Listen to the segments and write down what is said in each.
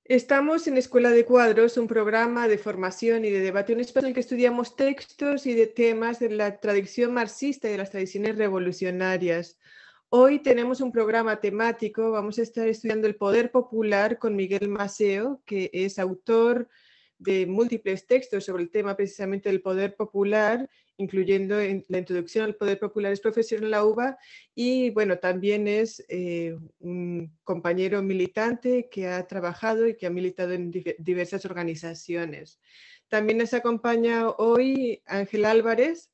Estamos en Escuela de Cuadros, un programa de formación y de debate, un espacio en el que estudiamos textos y de temas de la tradición marxista y de las tradiciones revolucionarias. Hoy tenemos un programa temático, vamos a estar estudiando el poder popular con Miguel Maceo, que es autor de múltiples textos sobre el tema precisamente del poder popular, incluyendo en la introducción al poder popular, es profesor en la UBA y bueno, también es un compañero militante que ha trabajado y que ha militado en diversas organizaciones. También nos acompaña hoy Ángel Álvarez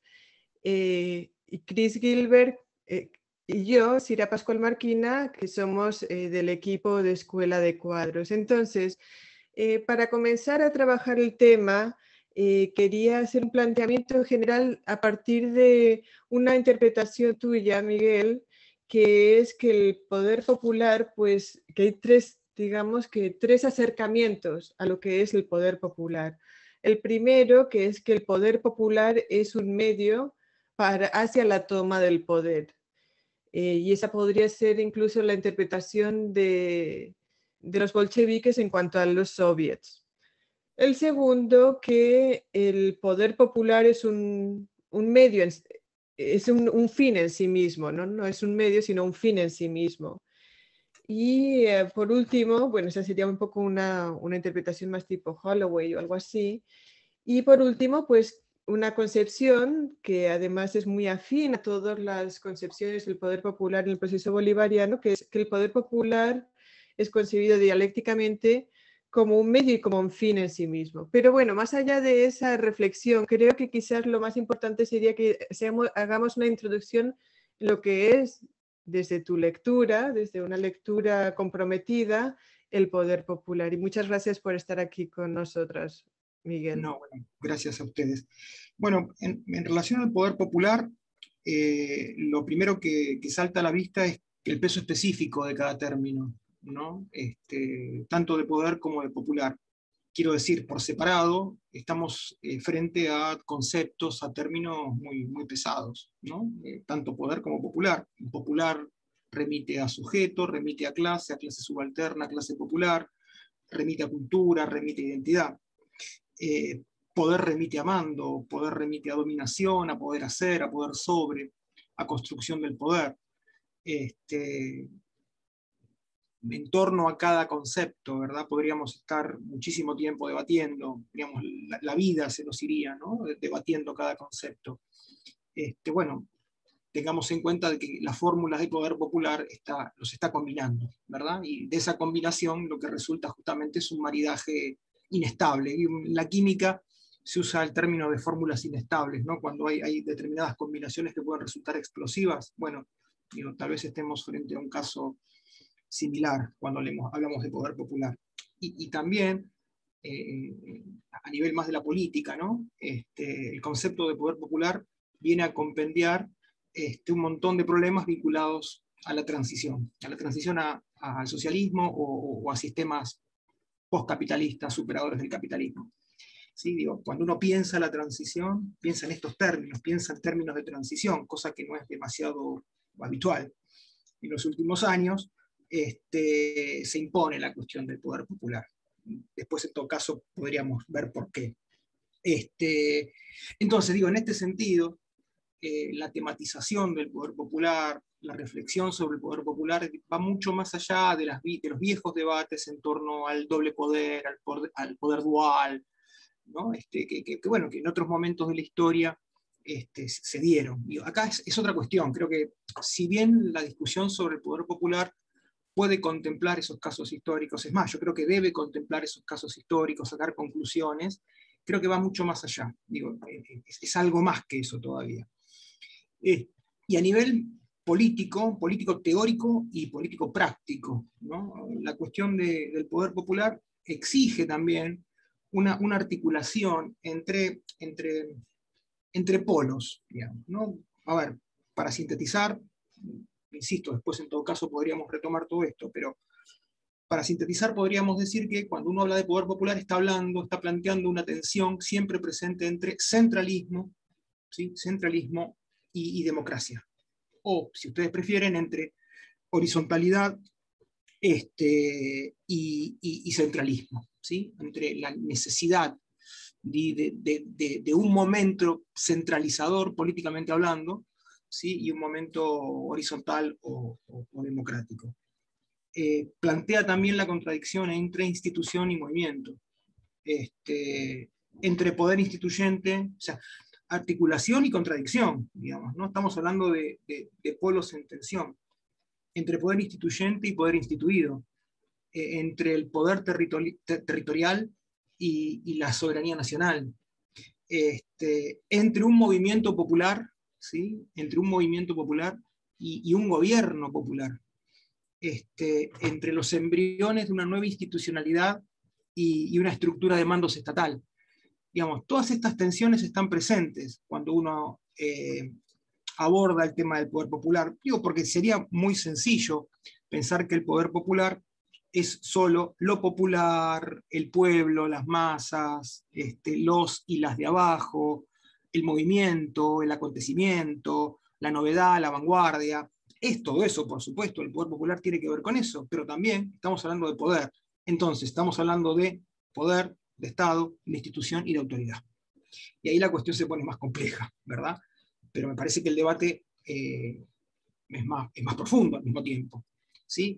y Chris Gilbert y yo, Sira Pascual Marquina, que somos del equipo de Escuela de Cuadros. Entonces, para comenzar a trabajar el tema, quería hacer un planteamiento general a partir de una interpretación tuya, Miguel, que es que el poder popular, pues que hay digamos que tres acercamientos a lo que es el poder popular. El primero, que es que el poder popular es un medio hacia la toma del poder. Y esa podría ser incluso la interpretación de los bolcheviques en cuanto a los soviets. El segundo, que el poder popular es un medio, es un fin en sí mismo, ¿no? No es un medio, sino un fin en sí mismo. Y por último, bueno, esa sería un poco una interpretación más tipo Holloway o algo así. Y por último, pues una concepción que además es muy afín a todas las concepciones del poder popular en el proceso bolivariano, que es que el poder popular es concebido dialécticamente como un medio y como un fin en sí mismo. Pero bueno, más allá de esa reflexión, creo que quizás lo más importante sería que hagamos una introducción en lo que es, desde tu lectura, desde una lectura comprometida, el poder popular. Y muchas gracias por estar aquí con nosotras, Miguel. No, bueno, gracias a ustedes. Bueno, en relación al poder popular, lo primero que salta a la vista es el peso específico de cada término, ¿no? Tanto de poder como de popular. Quiero decir, por separado, estamos frente a conceptos, a términos muy, muy pesados, ¿no? Tanto poder como popular. Popular remite a sujeto, remite a clase subalterna, a clase popular, remite a cultura, remite a identidad. Poder remite a mando, poder remite a dominación, a poder hacer, a poder sobre, a construcción del poder. En torno a cada concepto, ¿verdad? Podríamos estar muchísimo tiempo debatiendo, digamos, la vida se nos iría, ¿no? Debatiendo cada concepto. Bueno, tengamos en cuenta de que las fórmulas de poder popular los está combinando, ¿verdad? Y de esa combinación lo que resulta justamente es un maridaje inestable. Y en la química se usa el término de fórmulas inestables, ¿no? Cuando hay determinadas combinaciones que pueden resultar explosivas, bueno, digo, tal vez estemos frente a un caso similar cuando hablamos de poder popular. Y también, a nivel más de la política, ¿no? El concepto de poder popular viene a compendiar un montón de problemas vinculados a la transición al socialismo o a sistemas postcapitalistas, superadores del capitalismo. ¿Sí? Digo, cuando uno piensa la transición, piensa en estos términos, piensa en términos de transición, cosa que no es demasiado habitual. En los últimos años se impone la cuestión del poder popular. Después, en todo caso, podríamos ver por qué. Entonces, digo, en este sentido, la tematización del poder popular, la reflexión sobre el poder popular va mucho más allá de los viejos debates en torno al doble poder, al poder dual, ¿no? Bueno, que en otros momentos de la historia se dieron. Digo, acá es otra cuestión. Creo que si bien la discusión sobre el poder popular puede contemplar esos casos históricos, es más, yo creo que debe contemplar esos casos históricos, sacar conclusiones, creo que va mucho más allá. Digo, es algo más que eso todavía. Y a nivel político, político teórico y político práctico, ¿no? La cuestión del poder popular exige también una articulación entre polos, digamos, ¿no? A ver, para sintetizar, insisto, después en todo caso podríamos retomar todo esto, pero para sintetizar podríamos decir que cuando uno habla de poder popular está planteando una tensión siempre presente entre centralismo, ¿sí? Centralismo y democracia. O, si ustedes prefieren, entre horizontalidad y centralismo, ¿sí? Entre la necesidad de un momento centralizador, políticamente hablando, ¿sí? Y un momento horizontal o democrático. Plantea también la contradicción entre institución y movimiento, entre poder instituyente, o sea, articulación y contradicción, digamos, ¿no? Estamos hablando de polos en tensión, entre poder instituyente y poder instituido, entre el poder territorial y la soberanía nacional, entre un movimiento popular, ¿sí? Entre un movimiento popular y un gobierno popular, entre los embriones de una nueva institucionalidad y una estructura de mandos estatal. Digamos, todas estas tensiones están presentes cuando uno aborda el tema del poder popular. Digo, porque sería muy sencillo pensar que el poder popular es solo lo popular, el pueblo, las masas, los y las de abajo, el movimiento, el acontecimiento, la novedad, la vanguardia. Es todo eso, por supuesto, el poder popular tiene que ver con eso, pero también estamos hablando de poder. Entonces, estamos hablando de poder, de Estado, de institución y de autoridad. Y ahí la cuestión se pone más compleja, ¿verdad? Pero me parece que el debate es más profundo al mismo tiempo, ¿sí?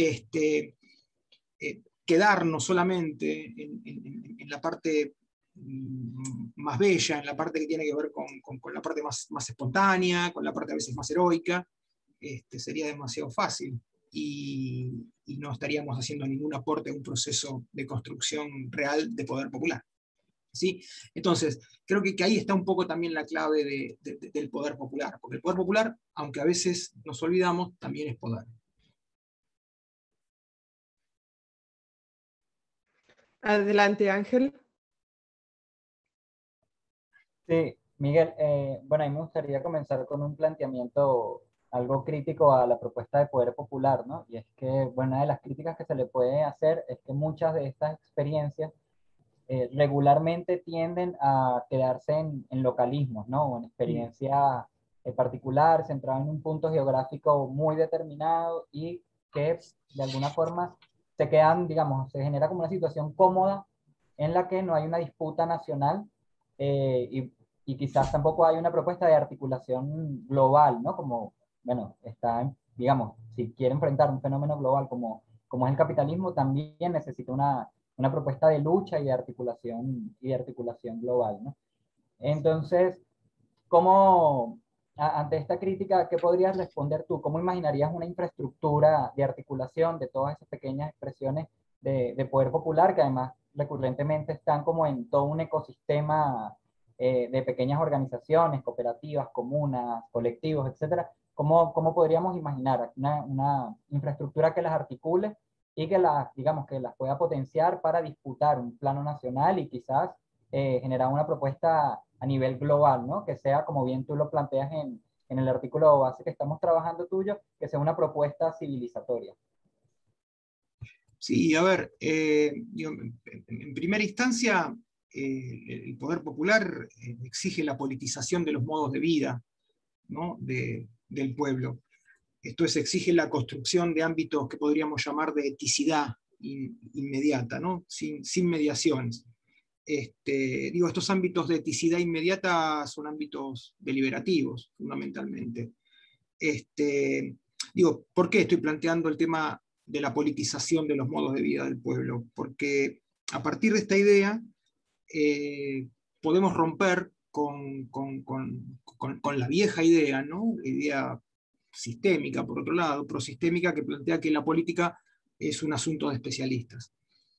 Quedarnos solamente en la parte más bella, en la parte que tiene que ver con la parte más espontánea, con la parte a veces más heroica, sería demasiado fácil y no estaríamos haciendo ningún aporte a un proceso de construcción real de poder popular, ¿sí? Entonces, creo que ahí está un poco también la clave del poder popular, porque el poder popular, aunque a veces nos olvidamos, también es poder. Adelante, Ángel. Sí, Miguel, bueno, a mí me gustaría comenzar con un planteamiento algo crítico a la propuesta de poder popular, ¿no? Y es que, bueno, una de las críticas que se le puede hacer es que muchas de estas experiencias regularmente tienden a quedarse en localismos, ¿no? O en experiencia particular, centrada en un punto geográfico muy determinado y que de alguna forma se quedan, digamos, se genera como una situación cómoda en la que no hay una disputa nacional y quizás tampoco hay una propuesta de articulación global, ¿no? Como, bueno, está, digamos, si quiere enfrentar un fenómeno global como es el capitalismo, también necesita una propuesta de lucha y de articulación global, ¿no? Entonces, ¿cómo, ante esta crítica, qué podrías responder tú? ¿Cómo imaginarías una infraestructura de articulación de todas esas pequeñas expresiones de poder popular que además recurrentemente están como en todo un ecosistema de pequeñas organizaciones, cooperativas, comunas, colectivos, etcétera? ¿Cómo podríamos imaginar una infraestructura que las articule y que digamos, que las pueda potenciar para disputar un plano nacional y quizás generar una propuesta a nivel global, ¿no? Que sea, como bien tú lo planteas en el artículo base que estamos trabajando tuyo, que sea una propuesta civilizatoria? Sí, a ver, en primera instancia, el poder popular exige la politización de los modos de vida, ¿no? del pueblo. Esto es, exige la construcción de ámbitos que podríamos llamar de eticidad inmediata, ¿no? Sin mediaciones. Estos ámbitos de eticidad inmediata son ámbitos deliberativos, fundamentalmente. ¿Por qué estoy planteando el tema de la politización de los modos de vida del pueblo? Porque a partir de esta idea podemos romper con la vieja idea, ¿no? La idea sistémica, por otro lado, prosistémica, que plantea que la política es un asunto de especialistas.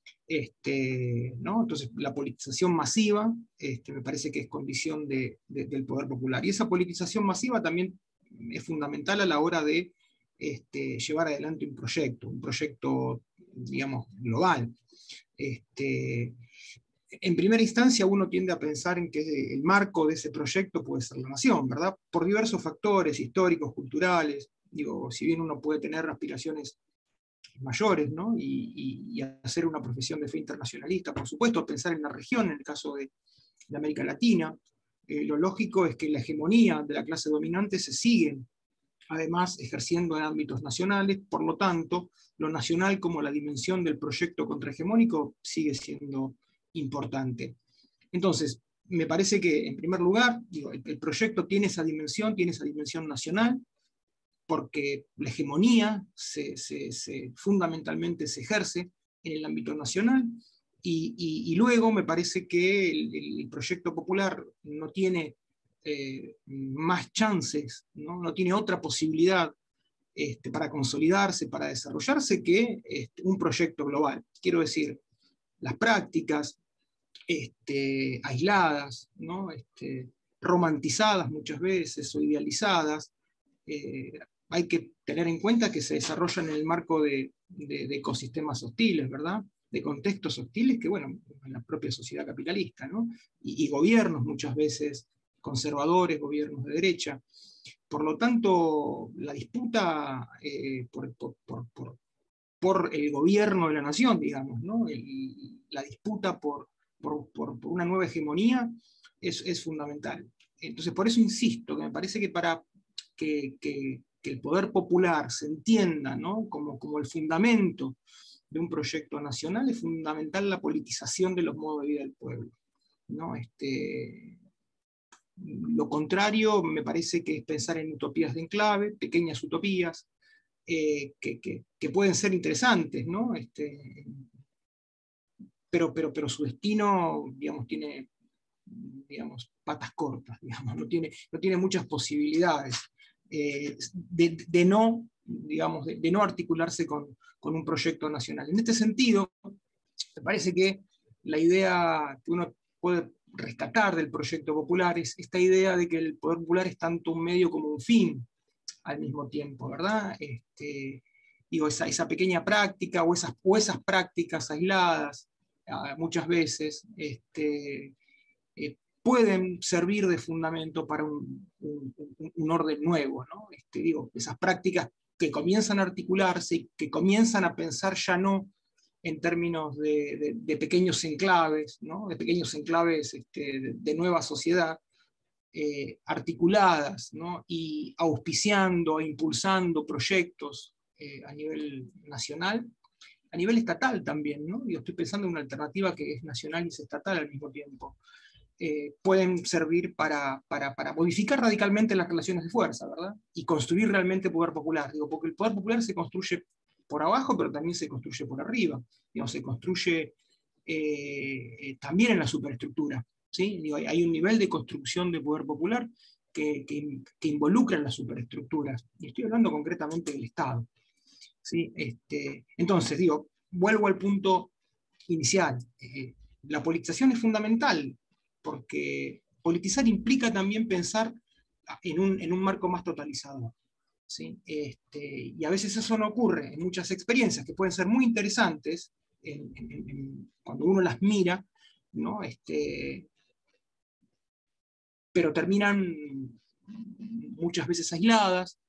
¿No? Entonces, la politización masiva me parece que es condición del poder popular. Y esa politización masiva también es fundamental a la hora de llevar adelante un proyecto, digamos, global. En primera instancia uno tiende a pensar en que el marco de ese proyecto puede ser la nación, ¿verdad? Por diversos factores históricos, culturales. Digo, si bien uno puede tener aspiraciones mayores, ¿no? y hacer una profesión de fe internacionalista, por supuesto, pensar en la región, en el caso de América Latina, lo lógico es que la hegemonía de la clase dominante se sigue además ejerciendo en ámbitos nacionales. Por lo tanto, lo nacional como la dimensión del proyecto contrahegemónico sigue siendo importante. Entonces, me parece que, en primer lugar, digo, el proyecto tiene esa dimensión nacional, porque la hegemonía fundamentalmente se ejerce en el ámbito nacional, y luego me parece que el proyecto popular no tiene más chances, no tiene otra posibilidad para consolidarse, para desarrollarse, que un proyecto global. Quiero decir, las prácticas aisladas, ¿no? Romantizadas muchas veces o idealizadas, hay que tener en cuenta que se desarrollan en el marco de ecosistemas hostiles, ¿verdad? De contextos hostiles que, bueno, en la propia sociedad capitalista, ¿no? Y gobiernos muchas veces conservadores, gobiernos de derecha. Por lo tanto, la disputa por el gobierno de la nación, digamos, ¿no? La disputa por una nueva hegemonía es fundamental. Entonces, por eso insisto, que me parece que para que el poder popular se entienda, ¿no? como el fundamento de un proyecto nacional, es fundamental la politización de los modos de vida del pueblo, ¿no? Lo contrario me parece que es pensar en utopías de enclave, pequeñas utopías, que pueden ser interesantes, ¿no? Pero su destino, digamos, tiene, digamos, patas cortas, digamos, no tiene muchas posibilidades de no, digamos, de no articularse con un proyecto nacional. En este sentido, me parece que la idea que uno puede rescatar del proyecto popular es esta idea de que el poder popular es tanto un medio como un fin al mismo tiempo, ¿verdad? Digo, esa pequeña práctica o esas prácticas aisladas, muchas veces, pueden servir de fundamento para un orden nuevo, ¿no? Digo, esas prácticas que comienzan a articularse y que comienzan a pensar ya no en términos de pequeños enclaves, ¿no? De pequeños enclaves de nueva sociedad, articuladas, ¿no? Y auspiciando e impulsando proyectos a nivel nacional, a nivel estatal también, ¿no? Yo estoy pensando en una alternativa que es nacional y es estatal al mismo tiempo. Pueden servir para modificar radicalmente las relaciones de fuerza, ¿verdad? Y construir realmente poder popular. Digo, porque el poder popular se construye por abajo, pero también se construye por arriba. Digo, se construye también en la superestructura, ¿sí? Digo, hay un nivel de construcción de poder popular que involucra en las superestructuras. Y estoy hablando concretamente del Estado, ¿sí? Entonces, digo, vuelvo al punto inicial. La politización es fundamental, porque politizar implica también pensar en un marco más totalizador, ¿sí? Y a veces eso no ocurre en muchas experiencias que pueden ser muy interesantes cuando uno las mira, ¿no? Pero terminan muchas veces aisladas,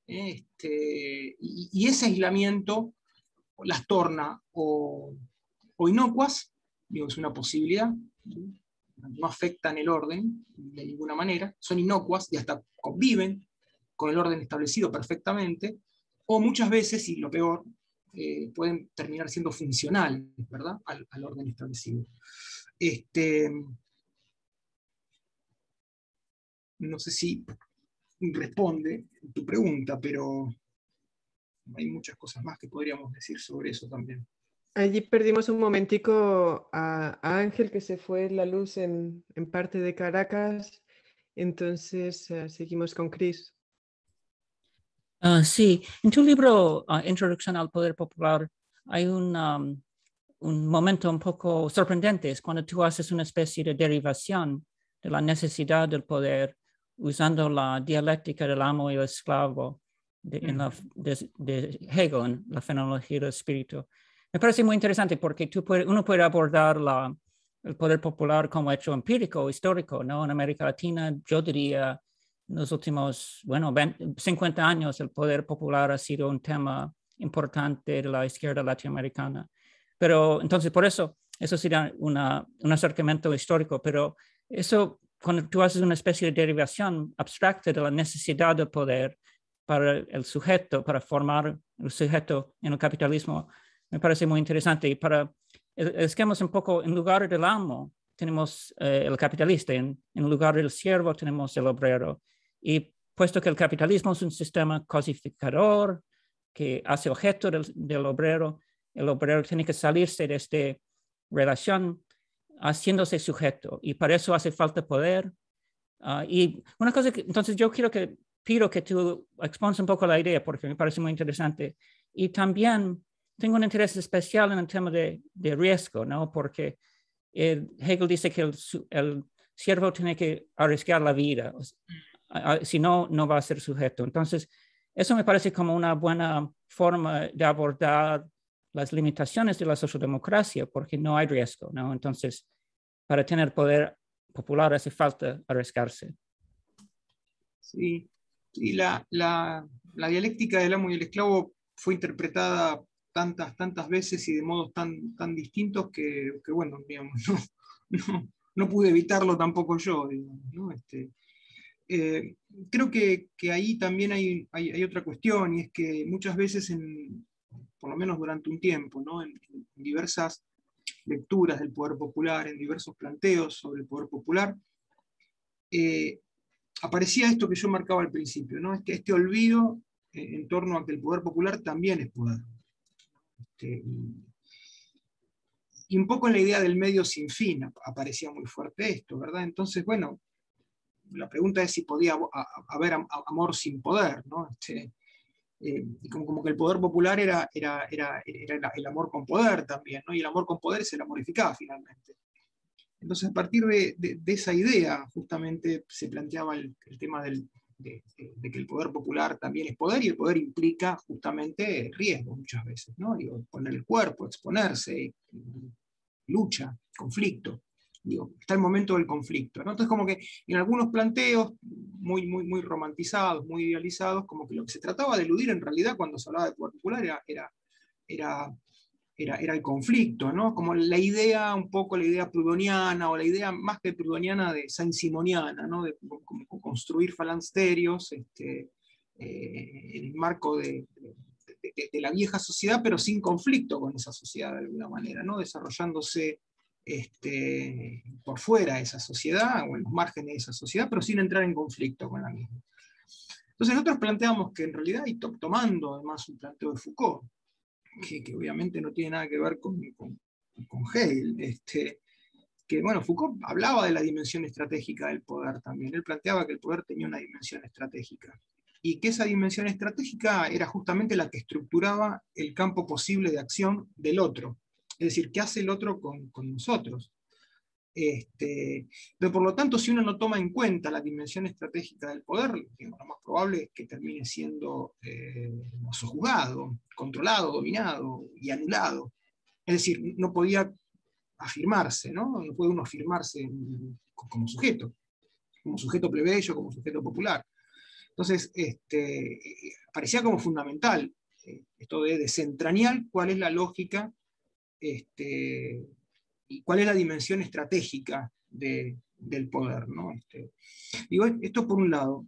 y ese aislamiento las torna o inocuas, digo, es una posibilidad, no afectan el orden de ninguna manera, son inocuas y hasta conviven con el orden establecido perfectamente, o muchas veces, y lo peor, pueden terminar siendo funcionales, ¿verdad?, al orden establecido. No sé si responde tu pregunta, pero hay muchas cosas más que podríamos decir sobre eso también. Allí perdimos un momentico a Ángel, que se fue la luz en parte de Caracas, entonces seguimos con Chris. Sí, en tu libro, Introducción al Poder Popular, hay un momento un poco sorprendente, es cuando tú haces una especie de derivación de la necesidad del poder usando la dialéctica del amo y el esclavo de Hegel, la fenomenología del espíritu. Me parece muy interesante porque uno puede abordar el poder popular como hecho empírico, histórico, ¿no? En América Latina, yo diría, en los últimos, 50 años, el poder popular ha sido un tema importante de la izquierda latinoamericana. Pero entonces, por eso sería un acercamiento histórico, pero eso, cuando tú haces una especie de derivación abstracta de la necesidad del poder, para el sujeto, para formar el sujeto en el capitalismo, me parece muy interesante. Y para el esquema es un poco, en lugar del amo, tenemos el capitalista, en lugar del siervo tenemos el obrero. Y puesto que el capitalismo es un sistema cosificador que hace objeto del obrero, el obrero tiene que salirse de esta relación haciéndose sujeto. Y para eso hace falta poder. Y una cosa que, entonces yo pido que tú expongas un poco la idea porque me parece muy interesante. Y también tengo un interés especial en el tema de riesgo, ¿no? Porque Hegel dice que el siervo tiene que arriesgar la vida, si no, no va a ser sujeto. Entonces, eso me parece como una buena forma de abordar las limitaciones de la socialdemocracia, porque no hay riesgo, ¿no? Entonces, para tener poder popular hace falta arriesgarse. Sí, y la dialéctica del amo y el esclavo fue interpretada tantas veces y de modos tan distintos que bueno, digamos, no pude evitarlo tampoco yo, digamos, ¿no? Creo que ahí también hay otra cuestión, y es que muchas veces, por lo menos durante un tiempo, ¿no? en diversas lecturas del poder popular, en diversos planteos sobre el poder popular, aparecía esto que yo marcaba al principio, ¿no? Este olvido en torno a que el poder popular también es poder. Y un poco en la idea del medio sin fin aparecía muy fuerte esto, ¿verdad? Entonces, bueno, la pregunta es si podía haber amor sin poder, ¿no? Y como que el poder popular era el amor con poder también, ¿no? Y el amor con poder se la modificaba finalmente. Entonces, a partir de esa idea, justamente se planteaba el tema de que el poder popular también es poder, y el poder implica justamente riesgo muchas veces, ¿no? Digo, poner el cuerpo, exponerse, lucha, conflicto. Digo, está el momento del conflicto, ¿no? Entonces, como que en algunos planteos muy romantizados, muy idealizados, como que lo que se trataba de eludir en realidad cuando se hablaba de poder popular era el conflicto, ¿no? Como la idea, un poco la idea proudhoniana, o la idea más que proudhoniana de saint-simoniana, ¿no? De como construir falansterios en el marco de la vieja sociedad, pero sin conflicto con esa sociedad de alguna manera, ¿no? Desarrollándose por fuera de esa sociedad, o en los márgenes de esa sociedad, pero sin entrar en conflicto con la misma. Entonces nosotros planteamos que en realidad, y tomando además un planteo de Foucault, que obviamente no tiene nada que ver con Hegel, que bueno, Foucault hablaba de la dimensión estratégica del poder también. Él planteaba que el poder tenía una dimensión estratégica, y que esa dimensión estratégica era justamente la que estructuraba el campo posible de acción del otro. Es decir, ¿qué hace el otro con nosotros? Pero por lo tanto, si uno no toma en cuenta la dimensión estratégica del poder, lo más probable es que termine siendo sojuzgado, controlado, dominado y anulado. Es decir, no podía afirmarse, ¿no? No puede uno afirmarse como sujeto plebeyo, como sujeto popular. Entonces, parecía como fundamental esto de desentrañar cuál es la lógica y cuál es la dimensión estratégica del poder, ¿no? Digo, esto por un lado.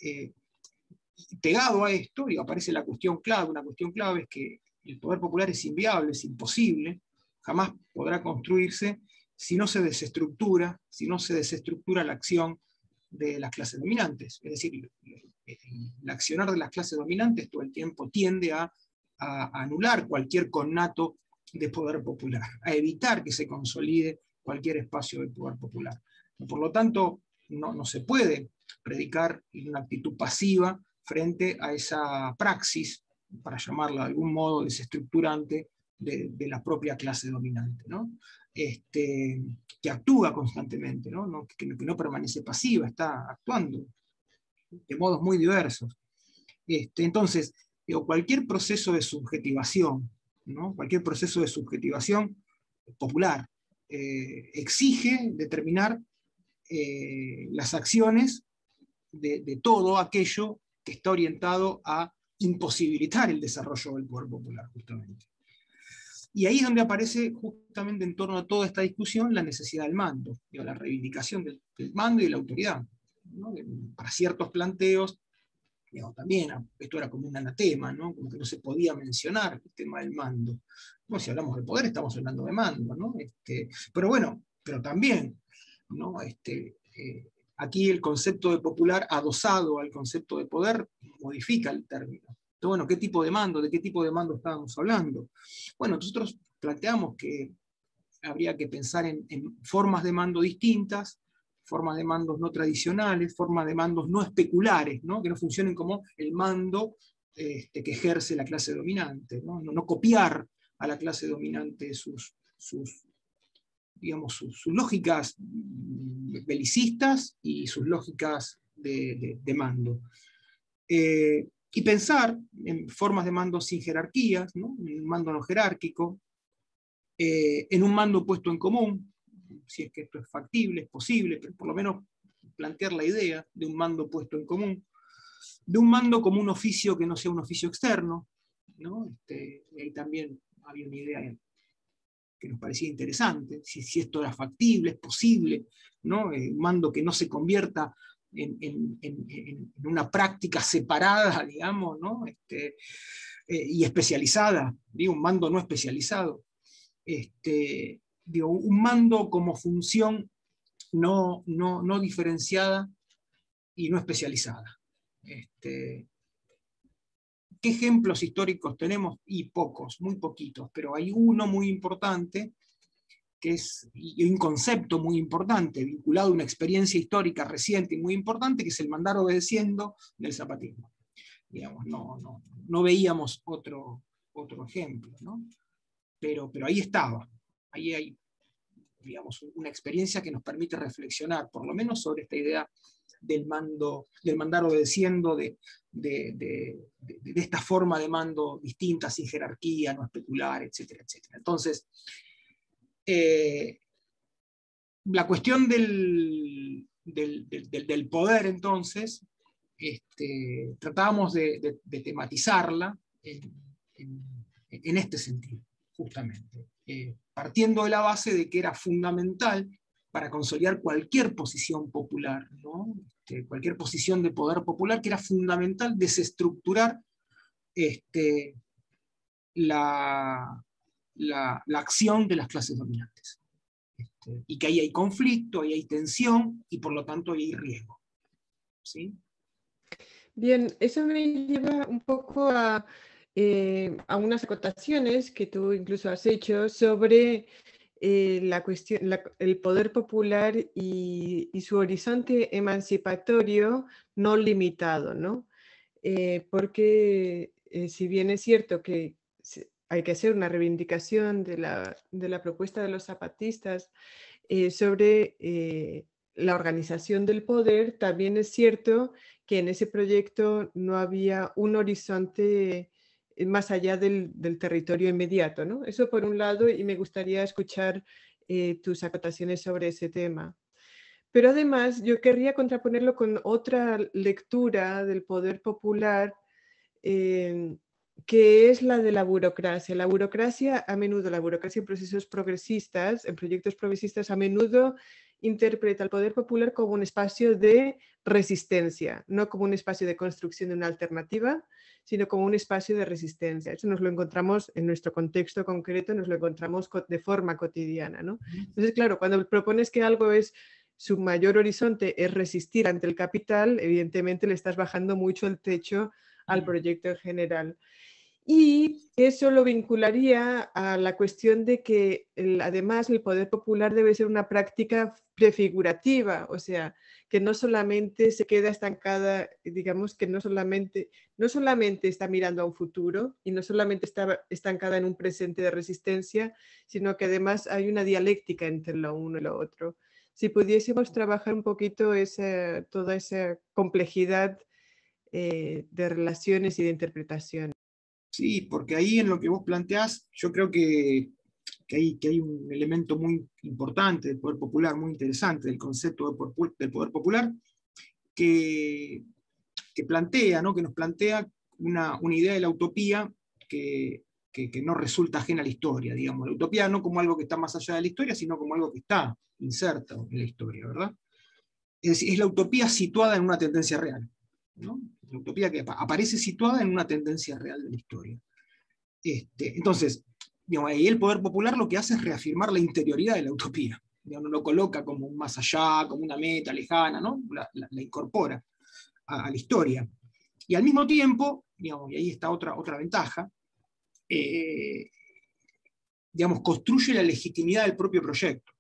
Pegado a esto, aparece la cuestión clave. Una cuestión clave es que el poder popular es inviable, es imposible, jamás podrá construirse si no se desestructura la acción de las clases dominantes. Es decir, el accionar de las clases dominantes todo el tiempo tiende a anular cualquier connato de poder popular, a evitar que se consolide cualquier espacio de poder popular. Por lo tanto, no se puede predicar en una actitud pasiva frente a esa praxis, para llamarla de algún modo desestructurante, de la propia clase dominante, ¿no? Que actúa constantemente, ¿no? Que no permanece pasiva, está actuando de modos muy diversos. Entonces, cualquier proceso de subjetivación, ¿no? Cualquier proceso de subjetivación popular exige determinar las acciones de todo aquello que está orientado a imposibilitar el desarrollo del poder popular, justamente. Y ahí es donde aparece, justamente en torno a toda esta discusión, la necesidad del mando, la reivindicación del mando y de la autoridad, ¿no? Para ciertos planteos digamos, también esto era como un anatema, ¿no? Como que no se podía mencionar el tema del mando. Bueno, si hablamos de poder, estamos hablando de mando, ¿no? Pero bueno, pero también, ¿no? Aquí el concepto de popular adosado al concepto de poder modifica el término. Entonces, bueno, ¿qué tipo de mando? ¿De qué tipo de mando estábamos hablando? Bueno, nosotros planteamos que habría que pensar en formas de mando distintas, formas de mandos no tradicionales, formas de mandos no especulares, ¿no? Que no funcionen como el mando que ejerce la clase dominante, ¿no? No copiar a la clase dominante sus lógicas belicistas y sus lógicas de mando. Y pensar en formas de mando sin jerarquías, ¿no? Un mando no jerárquico, en un mando puesto en común, si es que esto es factible, es posible, pero por lo menos plantear la idea de un mando puesto en común, de un mando como un oficio que no sea un oficio externo, ¿no? Y ahí también había una idea que nos parecía interesante, si esto era factible, es posible, ¿no? Un mando que no se convierta en una práctica separada, digamos, ¿no? Y especializada, digo, un mando no especializado. Digo, un mando como función no diferenciada y no especializada. ¿Qué ejemplos históricos tenemos? Y pocos, muy poquitos, pero hay uno muy importante, que es, y un concepto muy importante, vinculado a una experiencia histórica reciente y muy importante, que es el mandar obedeciendo del zapatismo. Digamos, no veíamos otro ejemplo, ¿no? Pero ahí estaba. Ahí hay, digamos, una experiencia que nos permite reflexionar, por lo menos sobre esta idea del mandar obedeciendo, de esta forma de mando distinta, sin jerarquía, no especular, etcétera, etcétera. Entonces, la cuestión del poder, entonces, tratábamos de tematizarla en este sentido, justamente, partiendo de la base de que era fundamental para consolidar cualquier posición popular, ¿no? Cualquier posición de poder popular, que era fundamental desestructurar la acción de las clases dominantes. Y que ahí hay conflicto, ahí hay tensión, y por lo tanto ahí hay riesgo. ¿Sí? Bien, eso me lleva un poco a unas acotaciones que tú incluso has hecho sobre la cuestión, el poder popular y su horizonte emancipatorio no limitado, ¿no? Porque si bien es cierto que hay que hacer una reivindicación de la propuesta de los zapatistas sobre la organización del poder, también es cierto que en ese proyecto no había un horizonte más allá del territorio inmediato, ¿no? Eso por un lado, y me gustaría escuchar tus acotaciones sobre ese tema. Pero además yo querría contraponerlo con otra lectura del poder popular, que es la de la burocracia. La burocracia, a menudo, la burocracia en procesos progresistas, en proyectos progresistas, a menudo interpreta el poder popular como un espacio de resistencia, no como un espacio de construcción de una alternativa, sino como un espacio de resistencia. Eso nos lo encontramos en nuestro contexto concreto, nos lo encontramos de forma cotidiana, ¿no? Entonces, claro, cuando propones que algo es su mayor horizonte es resistir ante el capital, evidentemente le estás bajando mucho el techo al proyecto en general. Y eso lo vincularía a la cuestión de que además el poder popular debe ser una práctica prefigurativa, o sea, que no solamente se queda estancada, digamos que no solamente está mirando a un futuro y no solamente está estancada en un presente de resistencia, sino que además hay una dialéctica entre lo uno y lo otro. Si pudiésemos trabajar un poquito toda esa complejidad de relaciones y de interpretación. Sí, porque ahí en lo que vos planteás, yo creo que hay un elemento muy importante del poder popular, muy interesante, del concepto del poder popular, que plantea, ¿no? Que nos plantea una idea de la utopía que no resulta ajena a la historia, digamos. La utopía no como algo que está más allá de la historia, sino como algo que está inserto en la historia, ¿verdad? Es decir, es la utopía situada en una tendencia real, ¿no? la utopía que aparece situada en una tendencia real de la historia. Entonces, digamos, ahí el poder popular lo que hace es reafirmar la interioridad de la utopía. Digamos, no lo coloca como un más allá, como una meta lejana, ¿no? La incorpora a la historia. Y al mismo tiempo, digamos, y ahí está otra ventaja, digamos, construye la legitimidad del propio proyecto.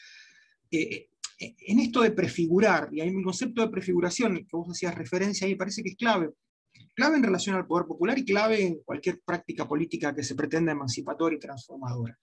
En esto de prefigurar, y hay un concepto de prefiguración que vos hacías referencia ahí, parece que es clave en relación al poder popular y clave en cualquier práctica política que se pretenda emancipadora y transformadora.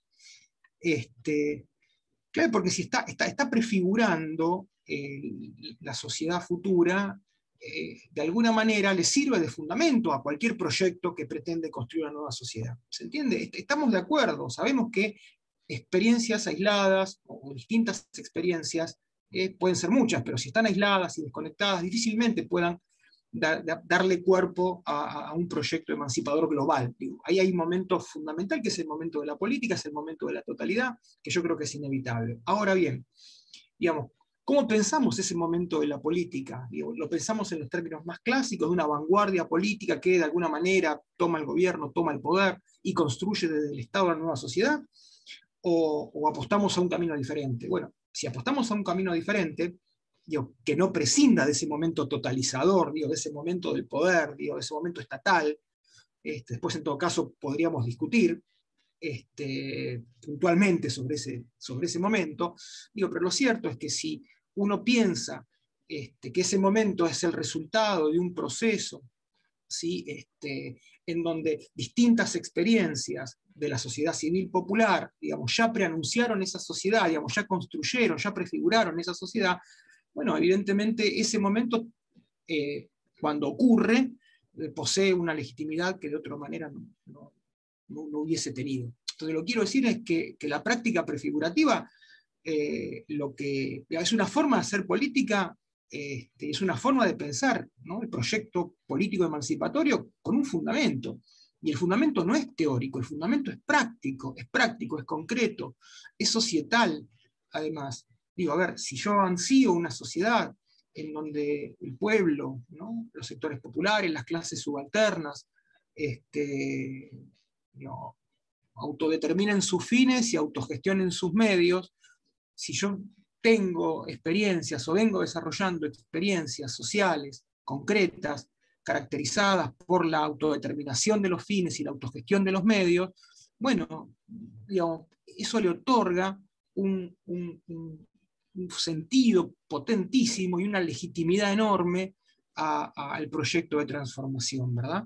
Clave porque si está prefigurando la sociedad futura, de alguna manera le sirve de fundamento a cualquier proyecto que pretende construir una nueva sociedad. ¿Se entiende? Estamos de acuerdo, sabemos que experiencias aisladas o distintas experiencias, pueden ser muchas, pero si están aisladas y desconectadas, difícilmente puedan darle cuerpo a un proyecto emancipador global. Digo, ahí hay un momento fundamental, que es el momento de la política, es el momento de la totalidad, que yo creo que es inevitable. Ahora bien, digamos, ¿cómo pensamos ese momento de la política? Digo, ¿lo pensamos en los términos más clásicos de una vanguardia política que de alguna manera toma el gobierno, toma el poder y construye desde el Estado una nueva sociedad? ¿O apostamos a un camino diferente? Bueno, si apostamos a un camino diferente, digo, que no prescinda de ese momento totalizador, digo, de ese momento del poder, digo, de ese momento estatal, después en todo caso podríamos discutir puntualmente sobre ese momento, digo, pero lo cierto es que si uno piensa que ese momento es el resultado de un proceso, ¿sí? En donde distintas experiencias de la sociedad civil popular, digamos, ya preanunciaron esa sociedad, digamos, ya construyeron, ya prefiguraron esa sociedad, bueno, evidentemente ese momento, cuando ocurre, posee una legitimidad que de otra manera no hubiese tenido. Entonces lo que quiero decir es que la práctica prefigurativa, lo que es una forma de hacer política, es una forma de pensar, ¿no?, el proyecto político emancipatorio con un fundamento. Y el fundamento no es teórico, el fundamento es práctico, es concreto, es societal, además. Digo, a ver, si yo ansío una sociedad en donde el pueblo, ¿no?, los sectores populares, las clases subalternas, autodeterminen sus fines y autogestionen sus medios, si yo tengo experiencias o vengo desarrollando experiencias sociales concretas, caracterizadas por la autodeterminación de los fines y la autogestión de los medios, bueno, digamos, eso le otorga un sentido potentísimo y una legitimidad enorme al proyecto de transformación, ¿verdad?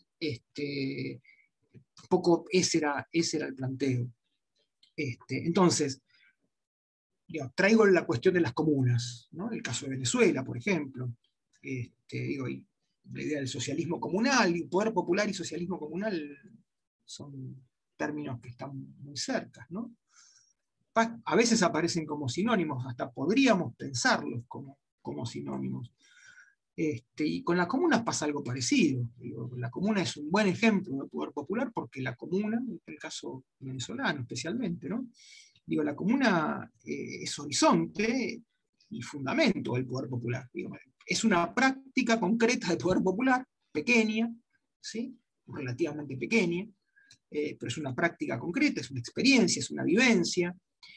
Un poco ese era el planteo. Entonces, traigo la cuestión de las comunas, ¿no? El caso de Venezuela, por ejemplo. Y la idea del socialismo comunal, y poder popular y socialismo comunal son términos que están muy cerca, ¿no? A veces aparecen como sinónimos, hasta podríamos pensarlos como sinónimos. Y con las comunas pasa algo parecido. Digo, la comuna es un buen ejemplo de poder popular porque la comuna, en el caso venezolano especialmente, ¿no?, digo, la comuna es horizonte y fundamento del poder popular. Digo, es una práctica concreta de poder popular, pequeña, ¿sí?, relativamente pequeña, pero es una práctica concreta, es una experiencia, es una vivencia,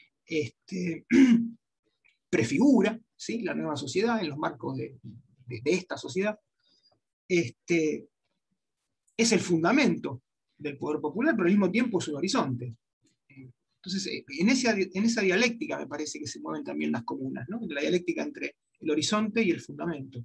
prefigura, ¿sí?, la nueva sociedad en los marcos de esta sociedad. Es el fundamento del poder popular, pero al mismo tiempo es un horizonte. Entonces, en esa dialéctica me parece que se mueven también las comunas, ¿no?, la dialéctica entre el horizonte y el fundamento.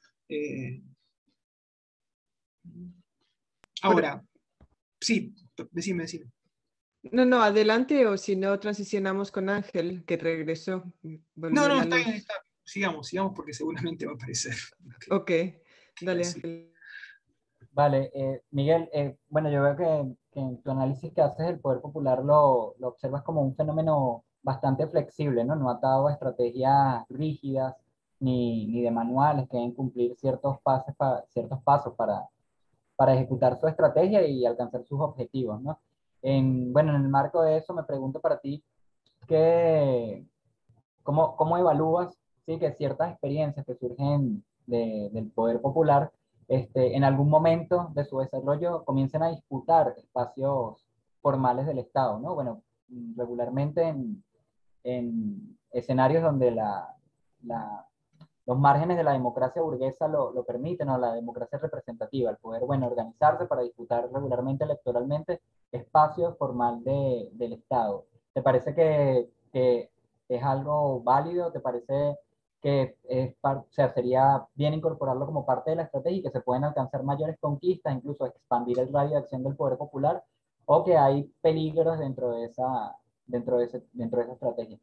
Ahora, sí, decime. No, adelante, o si no, transicionamos con Ángel, que regresó. No, está bien, sigamos, porque seguramente va a aparecer. Ok, dale, Ángel. Vale, Miguel, bueno, yo veo que en tu análisis que haces del poder popular lo observas como un fenómeno bastante flexible, ¿no? No atado a estrategias rígidas ni de manuales que deben cumplir ciertos pasos para ejecutar su estrategia y alcanzar sus objetivos, ¿no? Bueno, en el marco de eso me pregunto para ti, ¿cómo evalúas, sí, que ciertas experiencias que surgen del poder popular en algún momento de su desarrollo comiencen a disputar espacios formales del Estado, ¿no? Bueno, regularmente en escenarios donde los márgenes de la democracia burguesa lo permiten, o la democracia representativa, el poder, bueno, organizarse para disputar regularmente electoralmente espacios formal del Estado. ¿Te parece que es algo válido? ¿Te parece que o sea, sería bien incorporarlo como parte de la estrategia y que se pueden alcanzar mayores conquistas, incluso expandir el radio de acción del poder popular, o que hay peligros dentro de esa estrategia?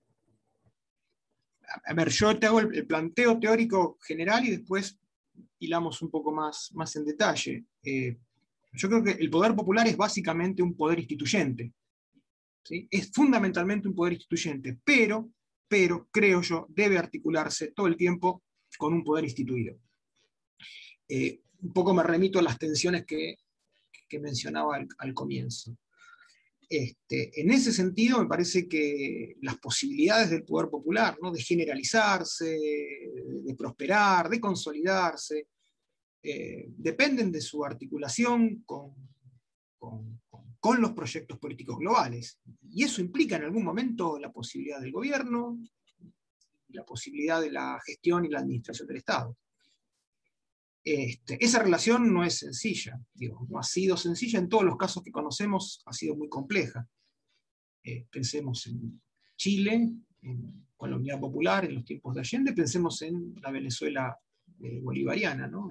A ver, yo te hago el planteo teórico general y después hilamos un poco más en detalle. Yo creo que el poder popular es básicamente un poder instituyente, ¿sí? Es fundamentalmente un poder instituyente, pero creo yo, debe articularse todo el tiempo con un poder instituido. Un poco me remito a las tensiones que mencionaba al comienzo. En ese sentido, me parece que las posibilidades del poder popular, ¿no?, de generalizarse, de prosperar, de consolidarse, dependen de su articulación con los proyectos políticos globales. Y eso implica en algún momento la posibilidad del gobierno, la posibilidad de la gestión y la administración del Estado. Esa relación no es sencilla, digo, no ha sido sencilla, en todos los casos que conocemos ha sido muy compleja. Pensemos en Chile, con la Unidad Popular, en los tiempos de Allende, pensemos en la Venezuela bolivariana, ¿no?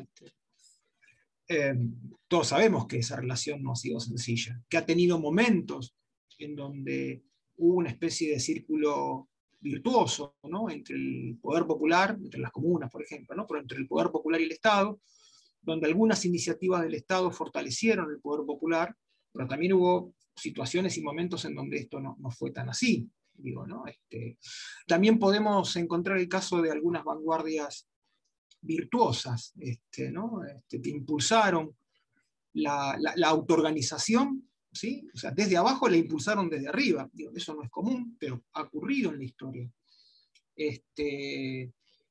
Todos sabemos que esa relación no ha sido sencilla, que ha tenido momentos en donde hubo una especie de círculo virtuoso, ¿no?, entre el poder popular, entre las comunas, por ejemplo, ¿no?, pero entre el poder popular y el Estado, donde algunas iniciativas del Estado fortalecieron el poder popular, pero también hubo situaciones y momentos en donde esto no fue tan así. Digo, ¿no? También podemos encontrar el caso de algunas vanguardias virtuosas, ¿no?, que impulsaron la autoorganización, ¿sí? O sea, desde abajo la impulsaron desde arriba. Digo, eso no es común, pero ha ocurrido en la historia. En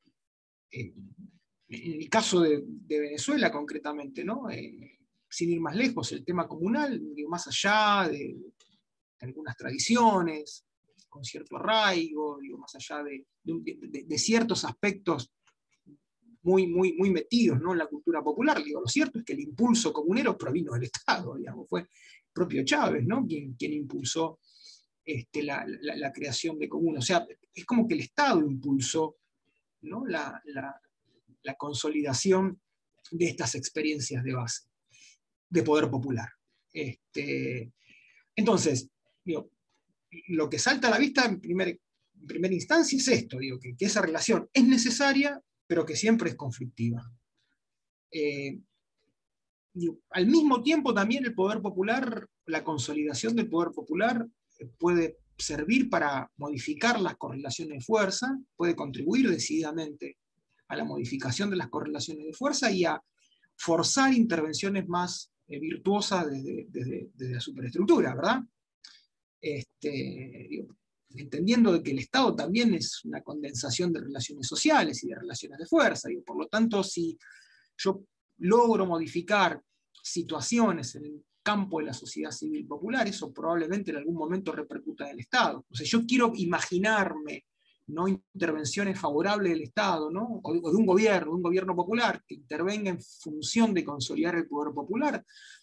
el caso de Venezuela, concretamente, ¿no?, sin ir más lejos, el tema comunal, digo, más allá de algunas tradiciones, con cierto arraigo, digo, más allá de ciertos aspectos muy metidos, ¿no?, en la cultura popular. Digo, lo cierto es que el impulso comunero provino del Estado, digamos, fue el propio Chávez, ¿no?, quien impulsó la creación de comunas. O sea, es como que el Estado impulsó, ¿no?, la consolidación de estas experiencias de base, de poder popular. Entonces, digo, lo que salta a la vista en primera instancia es esto, digo, que esa relación es necesaria, pero que siempre es conflictiva. Al mismo tiempo también el poder popular, la consolidación del poder popular puede servir para modificar las correlaciones de fuerza, puede contribuir decididamente a la modificación de las correlaciones de fuerza y a forzar intervenciones más virtuosas desde la superestructura, ¿verdad? Entendiendo de que el Estado también es una condensación de relaciones sociales y de relaciones de fuerza. Por lo tanto, si yo logro modificar situaciones en el campo de la sociedad civil popular, eso probablemente en algún momento repercuta en el Estado. O sea, yo quiero imaginarme, ¿no?, intervenciones favorables del Estado, ¿no?, o de un gobierno popular que intervenga en función de consolidar el poder popular,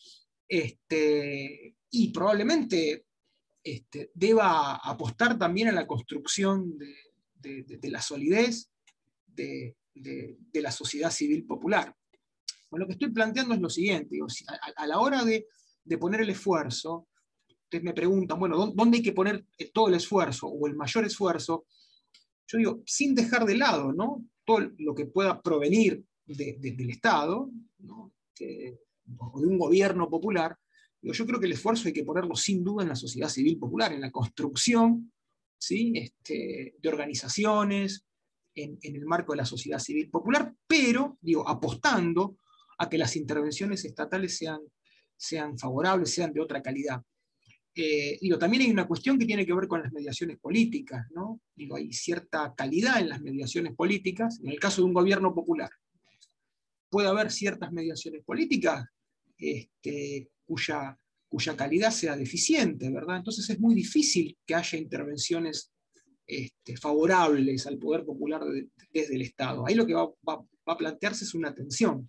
y probablemente deba apostar también a la construcción de la solidez de la sociedad civil popular. Bueno, lo que estoy planteando es lo siguiente, digo, a la hora de poner el esfuerzo, ustedes me preguntan, bueno, ¿dónde hay que poner todo el esfuerzo o el mayor esfuerzo? Yo digo, sin dejar de lado, ¿no?, todo lo que pueda provenir del Estado, ¿no?, o de un gobierno popular. Yo creo que el esfuerzo hay que ponerlo sin duda en la sociedad civil popular, en la construcción, ¿sí?, de organizaciones, en el marco de la sociedad civil popular, pero, digo, apostando a que las intervenciones estatales sean favorables, sean de otra calidad. También hay una cuestión que tiene que ver con las mediaciones políticas, ¿no? Digo, hay cierta calidad en las mediaciones políticas, en el caso de un gobierno popular. puede haber ciertas mediaciones políticas cuya calidad sea deficiente, ¿verdad? Entonces es muy difícil que haya intervenciones favorables al poder popular desde el Estado. Ahí lo que va a plantearse es una tensión.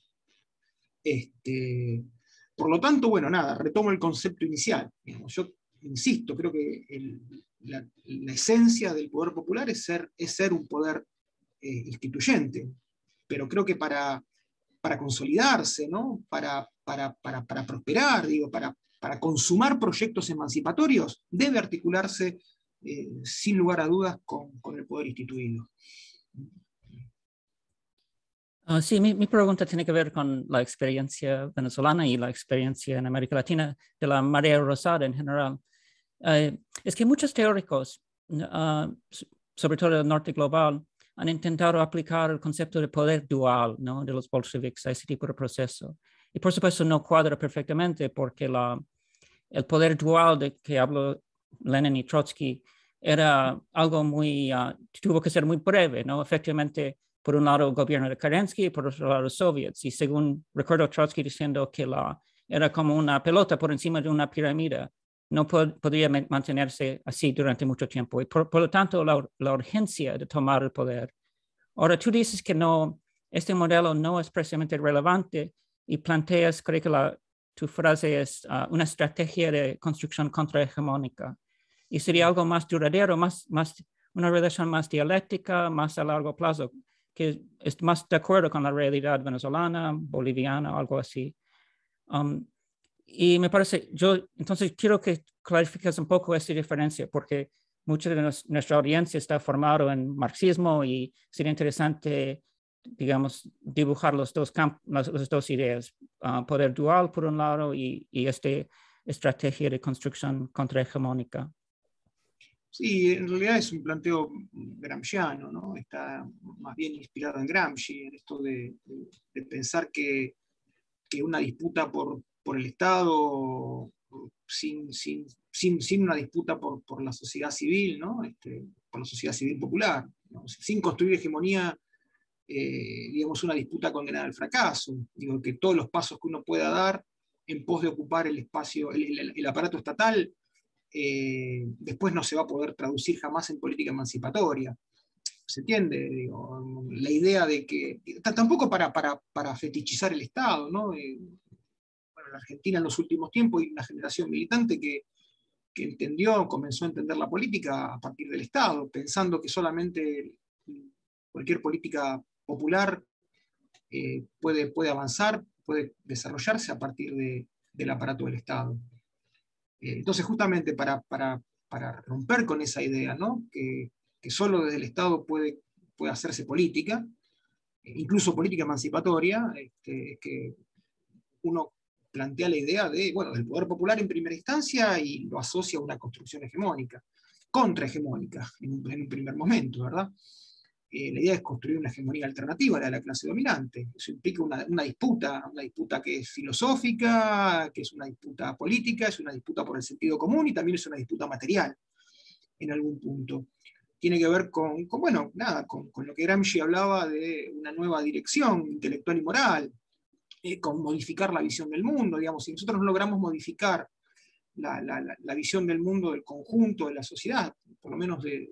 Por lo tanto, bueno, nada, retomo el concepto inicial. Digamos, yo insisto, creo que la esencia del poder popular es ser un poder instituyente, pero creo que para consolidarse, ¿no? para prosperar, digo, para consumar proyectos emancipatorios, debe articularse sin lugar a dudas con el poder instituido. Sí, mi pregunta tiene que ver con la experiencia venezolana y la experiencia en América Latina de la marea rosada en general. Es que muchos teóricos, sobre todo del norte global, han intentado aplicar el concepto de poder dual, ¿no?, de los bolcheviques a ese tipo de proceso. Y por supuesto no cuadra perfectamente porque el poder dual de que habló Lenin y Trotsky era algo tuvo que ser muy breve, ¿no? Efectivamente, por un lado el gobierno de Kerensky y por otro lado los soviets. Y según recuerdo Trotsky diciendo que era como una pelota por encima de una pirámide, no podría mantenerse así durante mucho tiempo. Y por lo tanto, la urgencia de tomar el poder. Ahora, tú dices que este modelo no es precisamente relevante y planteas, creo que tu frase es una estrategia de construcción contrahegemónica. Y sería algo más duradero, una relación más dialéctica, más a largo plazo, que es más de acuerdo con la realidad venezolana, boliviana, algo así. Y me parece, entonces quiero que clarifiques un poco esta diferencia, porque mucha de nuestra audiencia está formada en marxismo y sería interesante, digamos, dibujar las dos ideas, poder dual por un lado y esta estrategia de construcción contrahegemónica. Sí, en realidad es un planteo gramsciano, ¿no? Está más bien inspirado en Gramsci, en esto de pensar que una disputa por el Estado, sin una disputa por la sociedad civil, ¿no? Por la sociedad civil popular, ¿no? Sin construir hegemonía, digamos, una disputa condenada al fracaso. Digo, que todos los pasos que uno pueda dar en pos de ocupar el espacio, el aparato estatal, después no se va a poder traducir jamás en política emancipatoria. ¿Se entiende? Digo, la idea de que, tampoco para fetichizar el Estado, ¿no? Bueno, en Argentina en los últimos tiempos hay una generación militante que comenzó a entender la política a partir del Estado, pensando que solamente cualquier política popular puede avanzar, puede desarrollarse a partir del aparato del Estado. Entonces, justamente para romper con esa idea, ¿no? que solo desde el Estado puede hacerse política, incluso política emancipatoria, que uno plantea la idea del poder popular en primera instancia y lo asocia a una construcción hegemónica, contrahegemónica en un primer momento, ¿verdad? La idea es construir una hegemonía alternativa a la de la clase dominante. Eso implica una disputa que es filosófica, que es una disputa política, es una disputa por el sentido común y también es una disputa material en algún punto. Tiene que ver con lo que Gramsci hablaba de una nueva dirección intelectual y moral, con modificar la visión del mundo. Digamos, si nosotros no logramos modificar la visión del mundo del conjunto de la sociedad, por lo menos de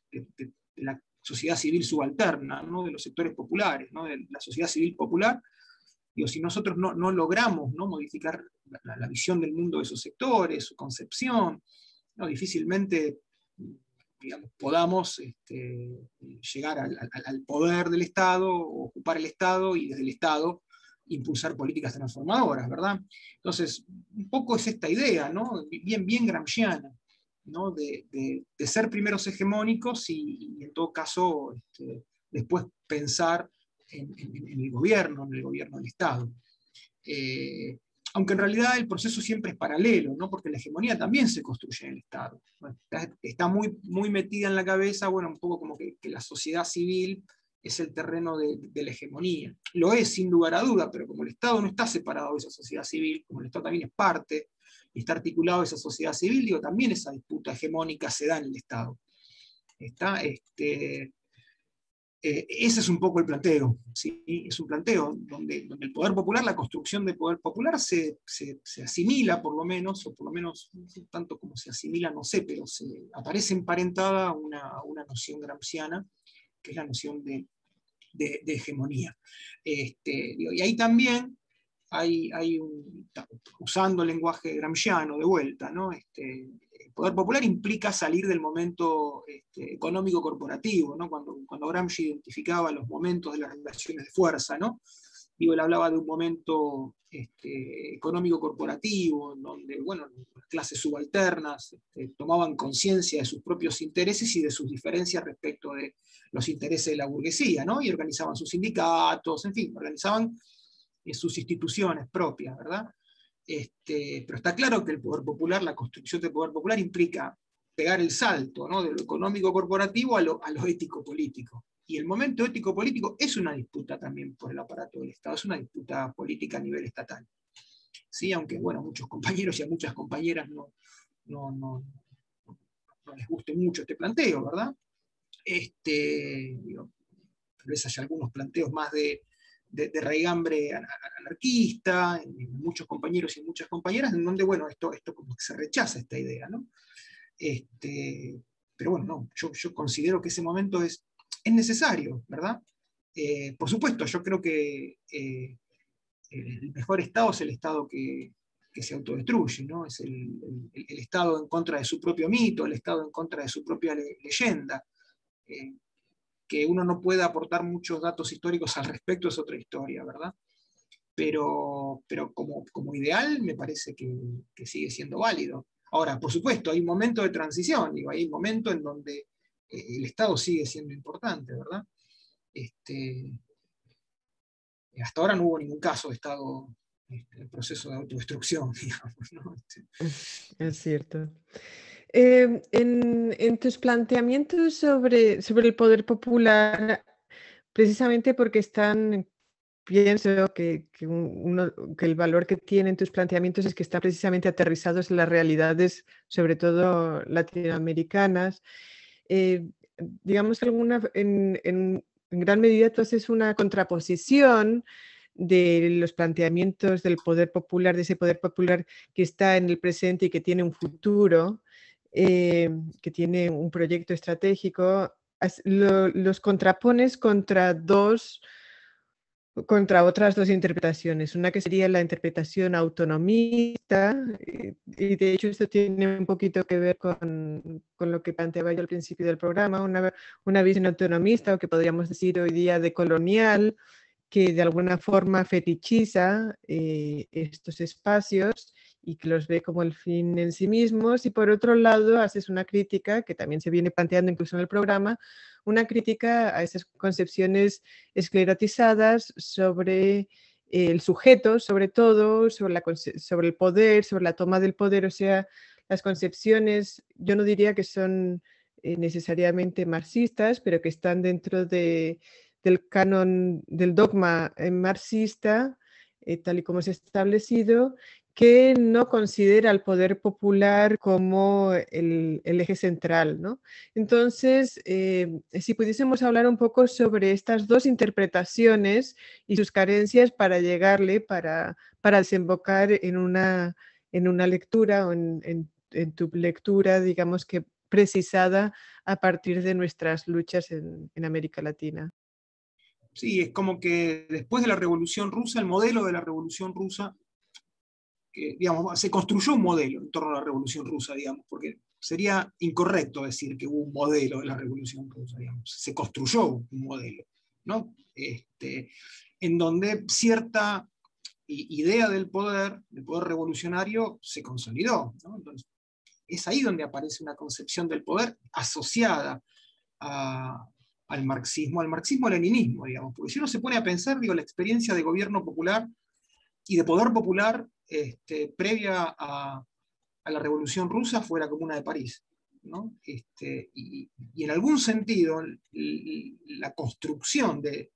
la sociedad civil subalterna, ¿no? De los sectores populares, ¿no? De la sociedad civil popular, digo, si nosotros no logramos, ¿no?, modificar la visión del mundo de esos sectores, su concepción, ¿no?, difícilmente, digamos, podamos llegar al poder del Estado, ocupar el Estado y desde el Estado impulsar políticas transformadoras, ¿verdad? Entonces, un poco es esta idea, ¿no?, bien gramsciana, ¿no?, de ser primeros hegemónicos y en todo caso después pensar en el gobierno del Estado. Aunque en realidad el proceso siempre es paralelo, ¿no?, porque la hegemonía también se construye en el Estado. Bueno, está muy metida en la cabeza, un poco como que la sociedad civil es el terreno de la hegemonía. Lo es sin lugar a duda, pero como el Estado no está separado de esa sociedad civil, como el Estado también es parte y está articulado a esa sociedad civil, también esa disputa hegemónica se da en el Estado. Ese es un poco el planteo, ¿sí? Es un planteo donde el poder popular, la construcción del poder popular se asimila, por lo menos, o por lo menos, tanto como se asimila, no sé, pero se aparece emparentada a una noción gramsciana, que es la noción de hegemonía. Y ahí también hay usando el lenguaje gramsciano de vuelta, ¿no? El poder popular implica salir del momento económico corporativo, ¿no? Cuando Gramsci identificaba los momentos de las relaciones de fuerza, ¿no? Digo, él hablaba de un momento económico corporativo, donde, bueno, las clases subalternas tomaban conciencia de sus propios intereses y de sus diferencias respecto de los intereses de la burguesía, ¿no? Y organizaban sus sindicatos, en fin, organizaban sus instituciones propias, ¿verdad? Pero está claro que el poder popular, la construcción del poder popular implica pegar el salto, ¿no? De lo económico corporativo a lo ético político. Y el momento ético político es una disputa también por el aparato del Estado, es una disputa política a nivel estatal. ¿Sí? Aunque, bueno, a muchos compañeros y a muchas compañeras no les guste mucho este planteo, ¿verdad? Tal vez haya algunos planteos más de raigambre anarquista, en muchos compañeros y en muchas compañeras, en donde, bueno, esto como que se rechaza esta idea, ¿no? Pero bueno, no, yo considero que ese momento es necesario, ¿verdad? Por supuesto, yo creo que el mejor Estado es el Estado que se autodestruye, ¿no? Es el Estado en contra de su propio mito, el Estado en contra de su propia leyenda. Que uno no pueda aportar muchos datos históricos al respecto es otra historia, ¿verdad? Pero como ideal me parece que sigue siendo válido. Ahora, por supuesto, hay un momento de transición, digo, hay un momento en donde el Estado sigue siendo importante, ¿verdad? Hasta ahora no hubo ningún caso de Estado en proceso de autodestrucción, digamos, ¿no? Es cierto. En tus planteamientos sobre el poder popular, precisamente porque pienso que el valor que tienen tus planteamientos es que están precisamente aterrizados en las realidades, sobre todo latinoamericanas. Digamos que en gran medida tú haces una contraposición de los planteamientos del poder popular, de ese poder popular que está en el presente y que tiene un futuro, que tiene un proyecto estratégico, los contrapones contra otras dos interpretaciones. Una que sería la interpretación autonomista, y de hecho esto tiene un poquito que ver con lo que planteaba yo al principio del programa, una visión autonomista, o que podríamos decir hoy día decolonial, que de alguna forma fetichiza estos espacios y que los ve como el fin en sí mismos, y por otro lado haces una crítica, que también se viene planteando incluso en el programa, una crítica a esas concepciones esclerotizadas sobre el sujeto, sobre todo, sobre el poder, sobre la toma del poder, o sea, las concepciones, yo no diría que son necesariamente marxistas, pero que están dentro del canon del dogma marxista, tal y como se ha establecido, que no considera al poder popular como el eje central, ¿no? Entonces, si pudiésemos hablar un poco sobre estas dos interpretaciones y sus carencias para llegarle, para desembocar en una lectura o en tu lectura, digamos que precisada a partir de nuestras luchas en América Latina. Sí, es como que después de la Revolución Rusa, el modelo de la Revolución Rusa, digamos, se construyó un modelo en torno a la Revolución Rusa, digamos, porque sería incorrecto decir que hubo un modelo de la Revolución Rusa, digamos. Se construyó un modelo, ¿no? En donde cierta idea del poder revolucionario se consolidó, ¿no? Entonces, es ahí donde aparece una concepción del poder asociada al marxismo-leninismo, digamos, porque si uno se pone a pensar, digo, la experiencia de gobierno popular y de poder popular previa a la Revolución Rusa fue la Comuna de París, ¿no? Y en algún sentido la construcción del